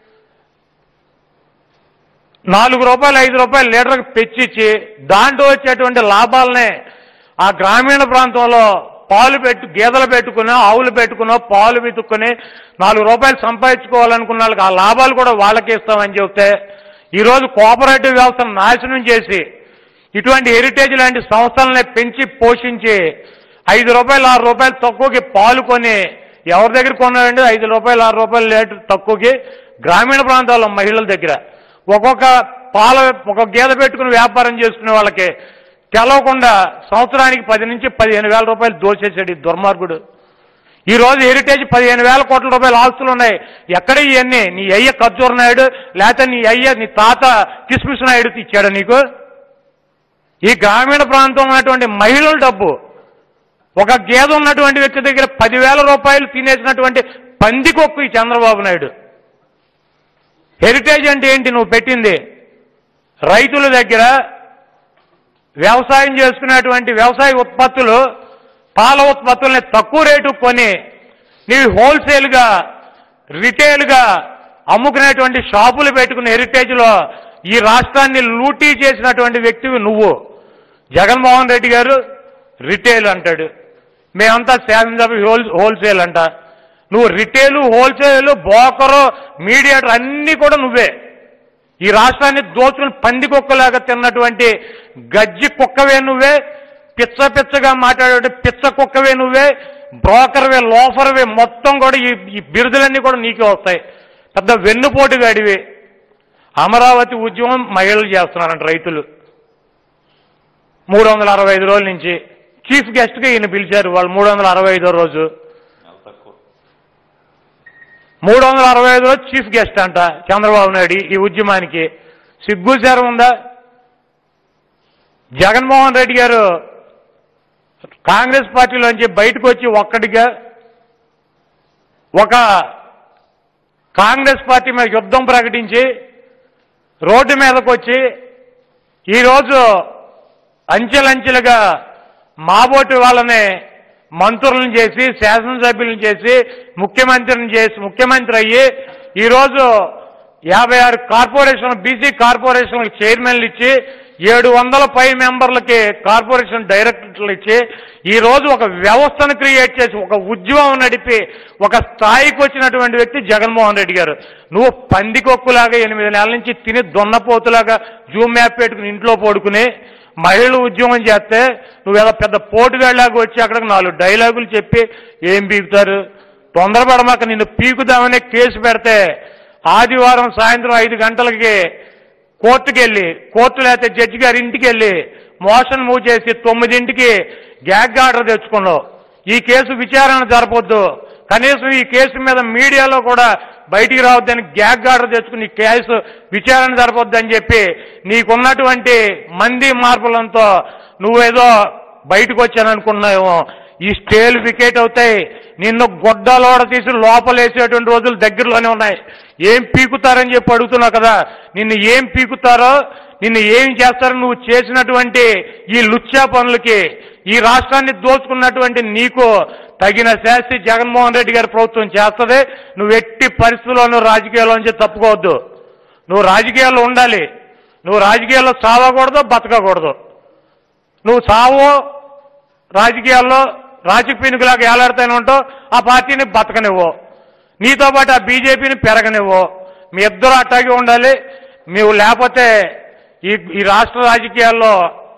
నాలుగు రూపాయలు ఐదు రూపాయలు లీటర్కి పెంచిచ్చి దాంట్లో వచ్చేటువంటి లాభాలనే ఆ గ్రామీణ ప్రాంతంలో పాలు పెట్టు గేదెలు పెట్టుకునో, ఆవులు పెట్టుకునో, పాలు వెతుక్కుని నాలుగు రూపాయలు సంపాదించుకోవాలనుకున్న వాళ్ళకి ఆ లాభాలు కూడా వాళ్ళకి ఇస్తామని చెప్తే ఈరోజు కోఆపరేటివ్ వ్యవస్థను నాశనం చేసి ఇటువంటి హెరిటేజ్ లాంటి సంస్థలనే పెంచి పోషించి ఐదు రూపాయలు ఆరు రూపాయలు తక్కువకి పాలు కొని ఎవరి దగ్గర కొన్నాడంటే ఐదు రూపాయలు ఆరు రూపాయలు లీటర్ తక్కువకి గ్రామీణ ప్రాంతాల్లో మహిళల దగ్గర ఒక్కొక్క పాల ఒక గేదె పెట్టుకుని వ్యాపారం చేసుకునే వాళ్ళకి తెలవకుండా సంవత్సరానికి పది నుంచి పదిహేను వేల రూపాయలు దోచేసాడు ఈ దుర్మార్గుడు. ఈరోజు హెరిటేజ్ పదిహేను వేల కోట్ల రూపాయల ఆస్తులు ఉన్నాయి. ఎక్కడ ఇవన్నీ? నీ అయ్య ఖర్జూర నాయుడు లేకపోతే నీ అయ్య నీ తాత కిస్మిస్ నాయుడు ఇచ్చాడు నీకు? ఈ గ్రామీణ ప్రాంతంలో ఉన్నటువంటి మహిళల డబ్బు ఒక గేదె ఉన్నటువంటి వ్యక్తి దగ్గర పదివేల రూపాయలు తినేసినటువంటి పందికొక్కు ఈ చంద్రబాబు నాయుడు. హెరిటేజ్ అంటే ఏంటి? నువ్వు పెట్టింది రైతుల దగ్గర వ్యవసాయం చేసుకునేటువంటి వ్యవసాయ ఉత్పత్తులు, పాల ఉత్పత్తుల్ని తక్కువ రేటు కొని నీవు హోల్సేల్గా, రిటైల్గా అమ్ముకునేటువంటి షాపులు పెట్టుకుని హెరిటేజ్లో ఈ రాష్ట్రాన్ని లూటీ చేసినటువంటి వ్యక్తివి నువ్వు. జగన్మోహన్ రెడ్డి గారు రిటైల్ అంటాడు, మేమంతా శాసనసభ హోల్ హోల్సేల్ అంట. నువ్వు రిటైలు, హోల్సేలు, బ్రోకరు, మీడియేటర్ అన్నీ కూడా నువ్వే. ఈ రాష్ట్రాన్ని దోచుకుని పందికొక్కలాగా తిన్నటువంటి గజ్జి కుక్కవే నువ్వే, పిచ్చ పిచ్చగా మాట్లాడే పిచ్చ కుక్కవే నువ్వే, బ్రోకర్వే, లోఫర్వే, మొత్తం కూడా ఈ ఈ బిరుదులన్నీ కూడా నీకే వస్తాయి. పెద్ద వెన్నుపోటుగాడివి. అమరావతి ఉద్యమం మహిళలు చేస్తున్నారంట రైతులు. మూడు వందల అరవై ఐదు రోజుల నుంచి చీఫ్ గెస్ట్గా ఈయన పిలిచారు. వాళ్ళు మూడు వందల అరవై ఐదో రోజు మూడు వందల అరవై ఐదు రోజు చీఫ్ గెస్ట్ అంట చంద్రబాబు నాయుడు ఈ ఉద్యమానికి. సిగ్గుచారం ఉందా? జగన్మోహన్ రెడ్డి గారు కాంగ్రెస్ పార్టీలోంచి బయటకు వచ్చి ఒక్కడిగా ఒక కాంగ్రెస్ పార్టీ మీద యుద్ధం ప్రకటించి రోడ్డు మీదకు వచ్చి ఈరోజు అంచెలంచెలుగా మాబోటి వాళ్ళని మంత్రులను చేసి శాసనసభ్యులను చేసి ముఖ్యమంత్రిని చేసి ముఖ్యమంత్రి అయ్యి ఈరోజు యాభై ఆరు కార్పొరేషన్ బీసీ కార్పొరేషన్లకు చైర్మన్లు ఇచ్చి ఏడు వందల పై మెంబర్లకి కార్పొరేషన్ డైరెక్టర్లు ఇచ్చి ఈ రోజు ఒక వ్యవస్థను క్రియేట్ చేసి ఒక ఉద్యమం నడిపి ఒక స్థాయికి వచ్చినటువంటి వ్యక్తి జగన్మోహన్ రెడ్డి గారు. నువ్వు పందికొక్కులాగా ఎనిమిది నెలల నుంచి తిని దొన్నపోతులాగా జూమ్ మ్యాప్ పెట్టుకుని ఇంట్లో పడుకుని మహిళలు ఉద్యమం చేస్తే నువ్వేదో పెద్ద పోటుగాళ్ళలాగా వచ్చి అక్కడికి నాలుగు డైలాగులు చెప్పి ఏం పీకుతారు? తొందరపడమాక, నిన్ను పీకుదామనే కేసు పెడితే ఆదివారం సాయంత్రం ఐదు గంటలకి కోర్టుకి వెళ్ళి కోర్టు లేకపోతే జడ్జి గారి ఇంటికి వెళ్ళి మోషన్ మూవ్ చేసి తొమ్మిదింటికి గ్యాగ్ ఆర్డర్ తెచ్చుకున్నావు. ఈ కేసు విచారణ జరపొద్దు, కనీసం ఈ కేసు మీద మీడియాలో కూడా బయటికి రావద్దని గ్యాగ్ ఆర్డర్ తెచ్చుకుని ఈ కేసు విచారణ జరపొద్దు అని చెప్పి నీకున్నటువంటి మంది మార్పులంతో నువ్వేదో బయటకు వచ్చాననుకున్నావేమో. ఈ స్టేలు వికెట్ అవుతాయి, నిన్ను గొడ్డలోడ తీసి లోపలేసేటువంటి రోజులు దగ్గరలోనే ఉన్నాయి. ఏం పీకుతారని చెప్పి అడుగుతున్నావు కదా, నిన్ను ఏం పీకుతారో, నిన్ను ఏం చేస్తారో, నువ్వు చేసినటువంటి ఈ లుచ్చా పనులకి ఈ రాష్ట్రాన్ని దోచుకున్నటువంటి నీకు తగిన శాస్తి జగన్మోహన్ రెడ్డి గారి ప్రభుత్వం చేస్తుంది. నువ్వు ఎట్టి పరిస్థితుల్లోనూ రాజకీయాల్లోంచి తప్పుకోవద్దు. నువ్వు రాజకీయాల్లో ఉండాలి. నువ్వు రాజకీయాల్లో చావకూడదు, బతకకూడదు. నువ్వు చావో రాజకీయాల్లో రాజకీయలాగా ఏలాడుతూనే ఉంటావు, ఆ పార్టీని బతకనివ్వు, నీతో పాటు ఆ బీజేపీని పెరగనివ్వు. మీ ఇద్దరు అట్టాగే ఉండాలి. నువ్వు లేకపోతే ఈ ఈ రాష్ట్ర రాజకీయాల్లో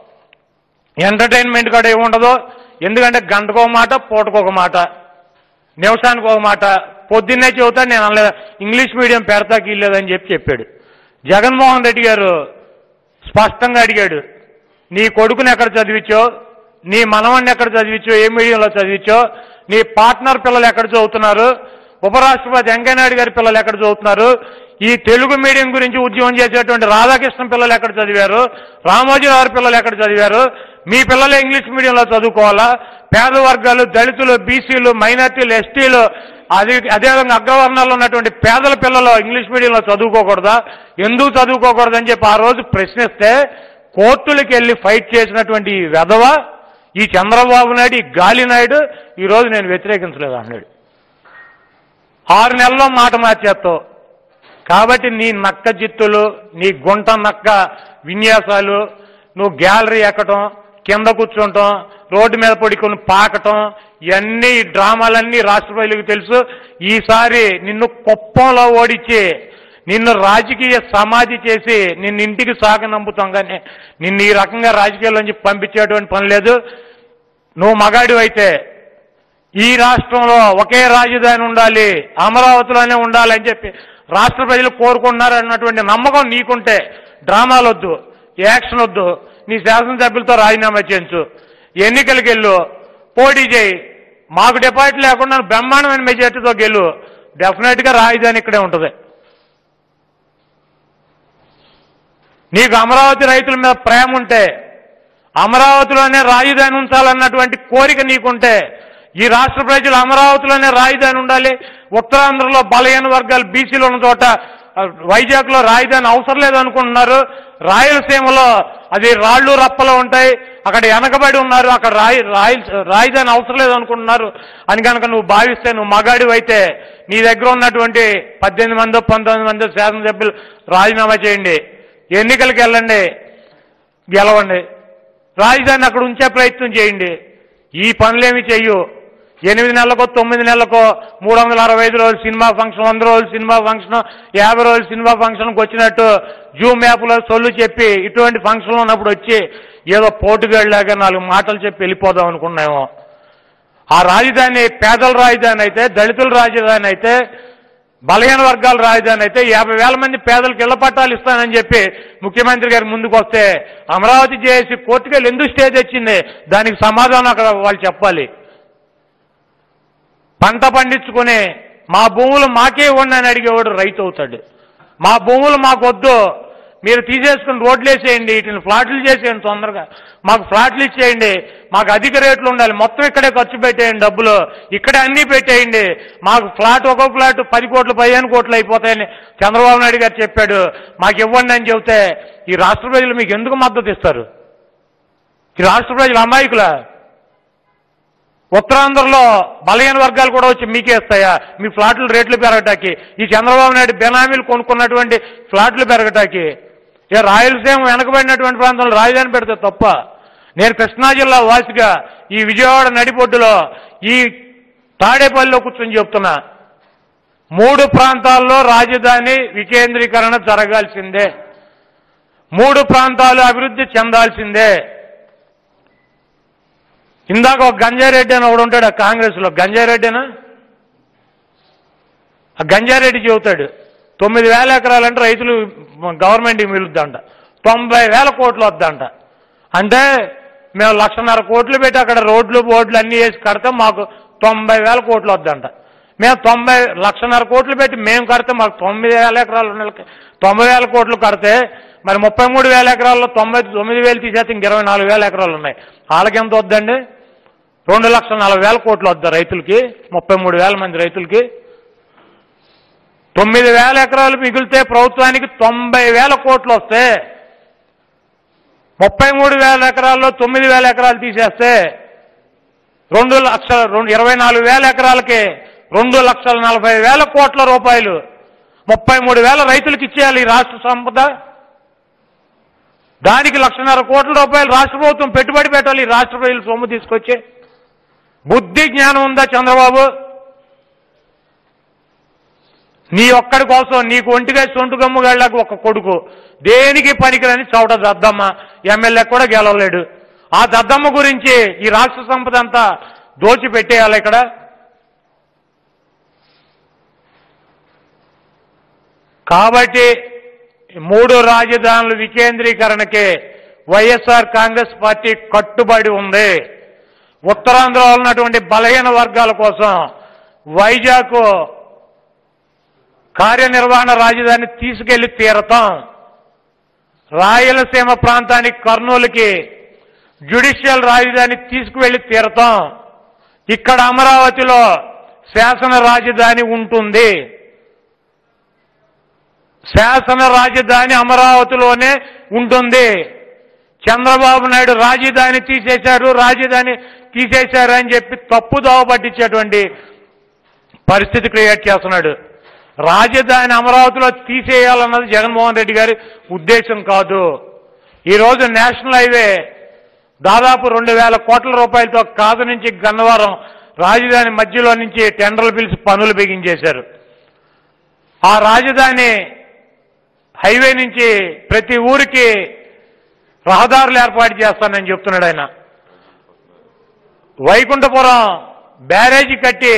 ఎంటర్టైన్మెంట్ కూడా ఏముండదు. ఎందుకంటే గంటకు ఒక మాట, పూటకు ఒక మాట, నిమిషానికి ఒక మాట. పొద్దున్నే చెబుతాను నేను అనలేదు ఇంగ్లీష్ మీడియం పెడతాకి ఇల్లేదని చెప్పి చెప్పాడు. జగన్మోహన్ రెడ్డి గారు స్పష్టంగా అడిగాడు, నీ కొడుకుని ఎక్కడ చదివించో, నీ మనవణ్ణి ఎక్కడ చదివించో, ఏ మీడియంలో చదివించో, నీ పార్ట్నర్ పిల్లలు ఎక్కడ చదువుతున్నారు, ఉపరాష్ట్రపతి వెంకయ్యనాయుడు గారి పిల్లలు ఎక్కడ చదువుతున్నారు, ఈ తెలుగు మీడియం గురించి ఉద్యమం చేసేటువంటి రాధాకృష్ణ పిల్లలు ఎక్కడ చదివారు, రామోజీరావు గారి పిల్లలు ఎక్కడ చదివారు, మీ పిల్లలు ఇంగ్లీష్ మీడియంలో చదువుకోవాలా, పేద వర్గాలు, దళితులు, బీసీలు, మైనార్టీలు, ఎస్టీలు, అది అదేవిధంగా అగ్రవర్ణాల్లో ఉన్నటువంటి పేదల పిల్లలు ఇంగ్లీష్ మీడియంలో చదువుకోకూడదా, ఎందుకు చదువుకోకూడదని చెప్పి ఆ రోజు ప్రశ్నిస్తే కోర్టులకు వెళ్ళి ఫైట్ చేసినటువంటి ఈ వెధవ ఈ చంద్రబాబు నాయుడు, ఈ గాలి నాయుడు ఈరోజు నేను వ్యతిరేకించలేదు అన్నాడు. ఆరు నెలల్లో మాట మార్చేస్తావు. కాబట్టి నీ నక్క జిత్తులు, నీ గుంట నక్క విన్యాసాలు, నువ్వు గ్యాలరీ ఎక్కటం, కింద కూర్చుంటాం, రోడ్డు మీద పడుకొని పాకటం, ఇవన్నీ డ్రామాలన్నీ రాష్ట్ర ప్రజలకు తెలుసు. ఈసారి నిన్ను కుప్పంలో ఓడించి నిన్ను రాజకీయ సమాధి చేసి నిన్ను ఇంటికి సాగనంపుతాం, కానీ నిన్ను ఈ రకంగా రాజకీయాల్లోంచి పంపించేటువంటి పని లేదు. నువ్వు మగాడి అయితే ఈ రాష్ట్రంలో ఒకే రాజధాని ఉండాలి, అమరావతిలోనే ఉండాలని చెప్పి రాష్ట్ర ప్రజలు కోరుకుంటున్నారు అన్నటువంటి నమ్మకం నీకుంటే డ్రామాలు వద్దు, యాక్షన్ వద్దు, నీ శాసనసభ్యులతో రాజీనామా చేయించు, ఎన్నికలకు వెళ్ళు, పోటీ చేయి, మాకు డిపాజిట్ లేకుండా బ్రహ్మాండమైన మెజార్టీతో గెలు, డెఫినెట్గా రాజధాని ఇక్కడే ఉంటుంది. నీకు అమరావతి రైతుల మీద ప్రేమ ఉంటే, అమరావతిలోనే రాజధాని ఉంచాలన్నటువంటి కోరిక నీకుంటే, ఈ రాష్ట్ర ప్రజలు అమరావతిలోనే రాజధాని ఉండాలి, ఉత్తరాంధ్రలో బలహీన వర్గాలు బీసీలు ఉన్న చోట వైజాగ్లో రాజధాని అవసరం లేదనుకుంటున్నారు, రాయలసీమలో అది రాళ్ళు రప్పలు ఉంటాయి, అక్కడ వెనకబడి ఉన్నారు, అక్కడ రాయి రాజధాని అవసరం లేదనుకుంటున్నారు అని కనుక నువ్వు భావిస్తే, నువ్వు మగాడివి అయితే నీ దగ్గర ఉన్నటువంటి పద్దెనిమిది మందో పంతొమ్మిది మందో శాసనసభ్యులు రాజీనామా చేయండి, ఎన్నికలకు వెళ్ళండి, గెలవండి, రాజధాని అక్కడ ఉంచే ప్రయత్నం చేయండి. ఈ పనులేమి చెయ్యు. ఎనిమిది నెలలకో తొమ్మిది నెలలకో మూడు వందల అరవై ఐదు రోజులు సినిమా ఫంక్షన్, వంద రోజులు సినిమా ఫంక్షన్, యాభై రోజులు సినిమా ఫంక్షన్కి వచ్చినట్టు జూమ్ యాప్లో సొల్లు చెప్పి ఇటువంటి ఫంక్షన్లు ఉన్నప్పుడు వచ్చి ఏదో పోటుగాళ్ళలాగా నాలుగు మాటలు చెప్పి వెళ్ళిపోదాం అనుకున్నామో. ఆ రాజధాని పేదల రాజధాని అయితే, దళితుల రాజధాని అయితే, బలహీన వర్గాల రాజధాని అయితే యాభై వేల మంది పేదలకు ఇళ్ల పట్టాలు ఇస్తానని చెప్పి ముఖ్యమంత్రి గారి ముందుకు వస్తే అమరావతి చేసి కోర్టుకెళ్ళి ఎందుకు స్టే తెచ్చింది, దానికి సమాధానం అక్కడ వాళ్ళు చెప్పాలి. పంట పండించుకుని మా భూములు మాకే ఇవ్వండి అని అడిగేవాడు రైతు అవుతాడు. మా భూములు మాకు వద్దు, మీరు తీసేసుకుని రోడ్లు వేసేయండి, వీటిని ఫ్లాట్లు చేసేయండి, తొందరగా మాకు ఫ్లాట్లు ఇచ్చేయండి, మాకు అధిక రేట్లు ఉండాలి, మొత్తం ఇక్కడే ఖర్చు పెట్టేయండి, డబ్బులు ఇక్కడే అన్నీ పెట్టేయండి, మాకు ఫ్లాట్ ఒక్కొక్క ఫ్లాట్ పది కోట్లు పదిహేను కోట్లు అయిపోతాయని చంద్రబాబు నాయుడు గారు చెప్పాడు, మాకు ఇవ్వండి అని చెబితే ఈ రాష్ట్ర ప్రజలు మీకు ఎందుకు మద్దతు ఇస్తారు? ఈ రాష్ట్ర ప్రజలు అమాయకులా? ఉత్తరాంధ్రలో బలహీన వర్గాలు కూడా వచ్చి మీకేస్తాయా? మీ ఫ్లాట్లు రేట్లు పెరగటానికి, ఈ చంద్రబాబు నాయుడు బెనామీలు కొనుక్కున్నటువంటి ఫ్లాట్లు పెరగటానికి. ఇక రాయలసీమ వెనకబడినటువంటి ప్రాంతంలో రాజధాని పెడితే తప్ప. నేను కృష్ణా జిల్లా వాసిగా ఈ విజయవాడ నడిబొడ్డులో ఈ తాడేపల్లిలో కూర్చొని చెప్తున్నా, మూడు ప్రాంతాల్లో రాజధాని వికేంద్రీకరణ జరగాల్సిందే, మూడు ప్రాంతాలు అభివృద్ధి చెందాల్సిందే. ఇందాక ఒక గంజారెడ్డి అని ఒకడు ఉంటాడు కాంగ్రెస్లో, గంజారెడ్డినా ఆ గంజారెడ్డి చెబుతాడు తొమ్మిది వేల ఎకరాలంటే రైతులు గవర్నమెంట్కి మిలుద్దంట, తొంభై వేల కోట్లు వద్దంట. అంటే మేము లక్షన్నర కోట్లు పెట్టి అక్కడ రోడ్లు బోర్డులు అన్నీ వేసి కడితే మాకు తొంభై వేల కోట్లు వద్దంట. మేము తొంభై లక్షన్నర కోట్లు పెట్టి మేము కడితే మాకు తొమ్మిది వేల ఎకరాలు ఉన్న తొంభై వేల కోట్లు కడితే మరి ముప్పై మూడు వేల ఎకరాల్లో తొంభై తొమ్మిది వేలు తీసేస్తే ఇంక ఇరవై నాలుగు వేల ఎకరాలు ఉన్నాయి. వాళ్ళకి ఎంత వద్దండి? రెండు లక్షల నలభై వేల కోట్లు వద్దా రైతులకి? ముప్పై మూడు వేల మంది రైతులకి తొమ్మిది వేల ఎకరాలు మిగిలితే ప్రభుత్వానికి తొంభై వేల కోట్లు వస్తే, ముప్పై మూడు వేల ఎకరాల్లో తొమ్మిది వేల ఎకరాలు తీసేస్తే రెండు లక్షల రెండు ఇరవై నాలుగు వేల ఎకరాలకి రెండు లక్షల నలభై వేల కోట్ల రూపాయలు ముప్పై మూడు వేల రైతులకు ఇచ్చేయాలి ఈ రాష్ట్ర సంపద. దానికి లక్షన్నర కోట్ల రూపాయలు రాష్ట్ర ప్రభుత్వం పెట్టుబడి పెట్టాలి. ఈ రాష్ట్ర ప్రజలు సొమ్ము తీసుకొచ్చి బుద్ధి జ్ఞానం ఉందా చంద్రబాబు? నీ ఒక్కడి కోసం నీకు ఒంటిగా సొంటు గమ్ముగాళ్ళకు ఒక కొడుకు, దేనికి పనికిరని చౌట దద్దమ్మ, ఎమ్మెల్యే కూడా గెలవలేడు. ఆ దద్దమ్మ గురించి ఈ రాష్ట్ర సంపద అంతా దోచిపెట్టేయాలి ఇక్కడ. కాబట్టి మూడు రాజధానుల వికేంద్రీకరణకే వైఎస్ఆర్ కాంగ్రెస్ పార్టీ కట్టుబడి ఉంది. ఉత్తరాంధ్రలో ఉన్నటువంటి బలహీన వర్గాల కోసం వైజాగ్ కార్యనిర్వహణ రాజధాని తీసుకెళ్లి తీరతాం. రాయలసీమ ప్రాంతానికి కర్నూలుకి జ్యుడిషియల్ రాజధాని తీసుకువెళ్లి తీరతాం. ఇక్కడ అమరావతిలో శాసన రాజధాని ఉంటుంది. శాసన రాజధాని అమరావతిలోనే ఉంటుంది. చంద్రబాబు నాయుడు రాజధాని తీసేశారు రాజధాని తీసేశారు అని చెప్పి తప్పుదోవ పట్టించేటువంటి పరిస్థితి క్రియేట్ చేస్తున్నాడు. రాజధాని అమరావతిలో తీసేయాలన్నది జగన్మోహన్ రెడ్డి గారి ఉద్దేశం కాదు. ఈరోజు నేషనల్ హైవే దాదాపు రెండు వేల కోట్ల రూపాయలతో కాదు నుంచి గన్నవరం రాజధాని మధ్యలో నుంచి టెండర్లు పిలిచి పనులు బిగించేశారు. ఆ రాజధాని హైవే నుంచి ప్రతి ఊరికి రహదారులు ఏర్పాటు చేస్తానని చెప్తున్నాడు ఆయన. వైకుంఠపురం బ్యారేజీ కట్టి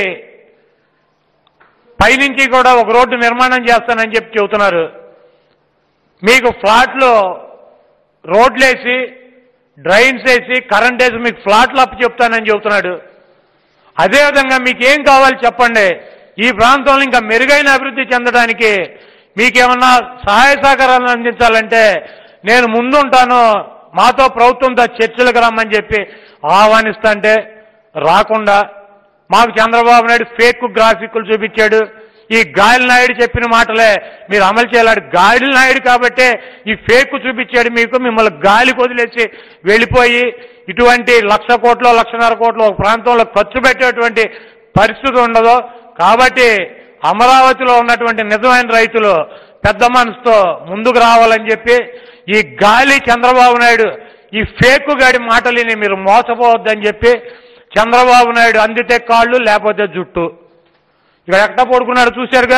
పైనుంచి కూడా ఒక రోడ్డు నిర్మాణం చేస్తానని చెప్పి చెబుతున్నారు. మీకు ఫ్లాట్లు రోడ్లేసి డ్రైన్స్ వేసి కరెంట్ వేసి మీకు ఫ్లాట్లు అప్పు చెప్తానని చెబుతున్నాడు. అదేవిధంగా మీకు ఏం కావాలి చెప్పండి. ఈ ప్రాంతంలో ఇంకా మెరుగైన అభివృద్ధి చెందడానికి మీకేమన్నా సహాయ సహకారాలను అందించాలంటే నేను ముందుంటాను, మాతో ప్రభుత్వంతో చర్చలకు రమ్మని చెప్పి ఆహ్వానిస్తుంటే రాకుండా మాకు చంద్రబాబు నాయుడు ఫేక్ గ్రాఫిక్లు చూపించాడు. ఈ గాలి నాయుడు చెప్పిన మాటలే మీరు అమలు చేయాలి. గాలి నాయుడు కాబట్టే ఈ ఫేక్ చూపించాడు మీకు. మిమ్మల్ని గాలి వదిలేసి వెళ్ళిపోయి ఇటువంటి లక్ష కోట్లు లక్షన్నర కోట్లు ఒక ప్రాంతంలో ఖర్చు పెట్టేటువంటి పరిస్థితి ఉండదు. కాబట్టి అమరావతిలో ఉన్నటువంటి నిజమైన రైతులు పెద్ద మనసుతో ముందుకు రావాలని చెప్పి ఈ గాలి చంద్రబాబు నాయుడు ఈ ఫేక్ గాడి మాటలిని మీరు మోసపోవద్దని చెప్పి చంద్రబాబు నాయుడు అందితే కాళ్ళు లేకపోతే జుట్టు ఇక్కడ ఎక్కడ పడుకున్నాడు చూశారుగా.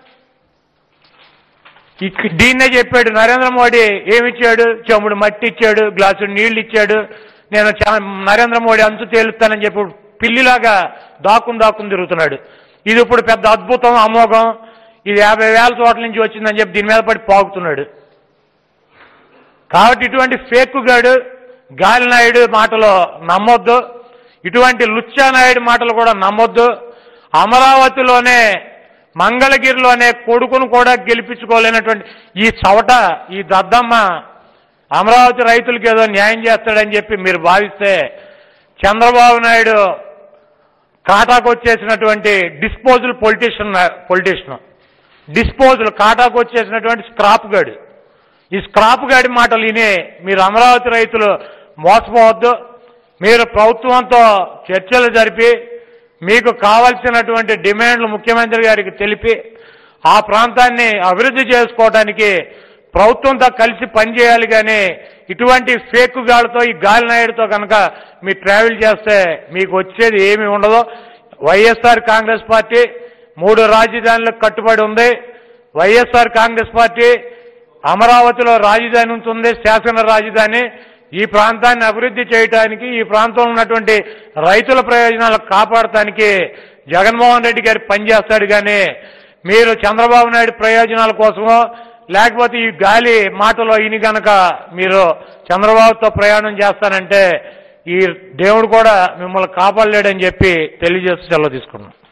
దీన్నే చెప్పాడు నరేంద్ర మోడీ. ఏమిచ్చాడు? చెంబుడు మట్టి ఇచ్చాడు, గ్లాసు నీళ్లు ఇచ్చాడు. నేను నరేంద్ర మోడీ అంచు తేలుస్తానని చెప్పి పిల్లిలాగా దాక్కుని దాక్కుని తిరుగుతున్నాడు. ఇది ఇప్పుడు పెద్ద అద్భుతం అమోఘం, ఇది యాభై వేల చోట్ల నుంచి వచ్చిందని చెప్పి దీని మీద పడి పాకుతున్నాడు. కాబట్టి ఇటువంటి ఫేక్ గాడు గాలి నాయుడు మాటలు నమ్మొద్దు, ఇటువంటి లుచ్చా నాయుడు మాటలు కూడా నమ్మొద్దు. అమరావతిలోనే మంగళగిరిలోనే కొడుకును కూడా గెలిపించుకోలేనటువంటి ఈ చవట ఈ దద్దమ్మ అమరావతి రైతులకు ఏదో న్యాయం చేస్తాడని చెప్పి మీరు భావిస్తే చంద్రబాబు నాయుడు కాటాకు వచ్చేసినటువంటి డిస్పోజల్ పొలిటీషియన్ పొలిటీషియన్ డిస్పోజల్ కాటాకు వచ్చేసినటువంటి స్క్రాప్ గాడు. ఈ స్క్రాప్ గాడి మాటలు వినే మీరు అమరావతి రైతులు మోసపోవద్దు. మీరు ప్రభుత్వంతో చర్చలు జరిపి మీకు కావాల్సినటువంటి డిమాండ్లు ముఖ్యమంత్రి గారికి తెలిపి ఆ ప్రాంతాన్ని అభివృద్ధి చేసుకోవడానికి ప్రభుత్వంతో కలిసి పనిచేయాలి. కానీ ఇటువంటి ఫేక్ గాలితో ఈ గాలి నాయుడుతో కనుక మీరు ట్రావెల్ చేస్తే మీకు వచ్చేది ఏమీ ఉండదు. వైఎస్ఆర్ కాంగ్రెస్ పార్టీ మూడు రాజధానులకు కట్టుబడి ఉంది. వైఎస్ఆర్ కాంగ్రెస్ పార్టీ అమరావతిలో రాజధాని ఉంటుంది, శాసన రాజధాని. ఈ ప్రాంతాన్ని అభివృద్ధి చేయడానికి, ఈ ప్రాంతంలో ఉన్నటువంటి రైతుల ప్రయోజనాలు కాపాడటానికి జగన్మోహన్ రెడ్డి గారు పనిచేస్తాడు. కానీ మీరు చంద్రబాబు నాయుడు ప్రయోజనాల కోసమో లేకపోతే ఈ గాలి మాటలో ఇని కనుక మీరు చంద్రబాబుతో ప్రయాణం చేస్తానంటే ఈ దేవుడు కూడా మిమ్మల్ని కాపాడలేడని చెప్పి తెలియజేస్తూ సెలవు తీసుకున్నాం.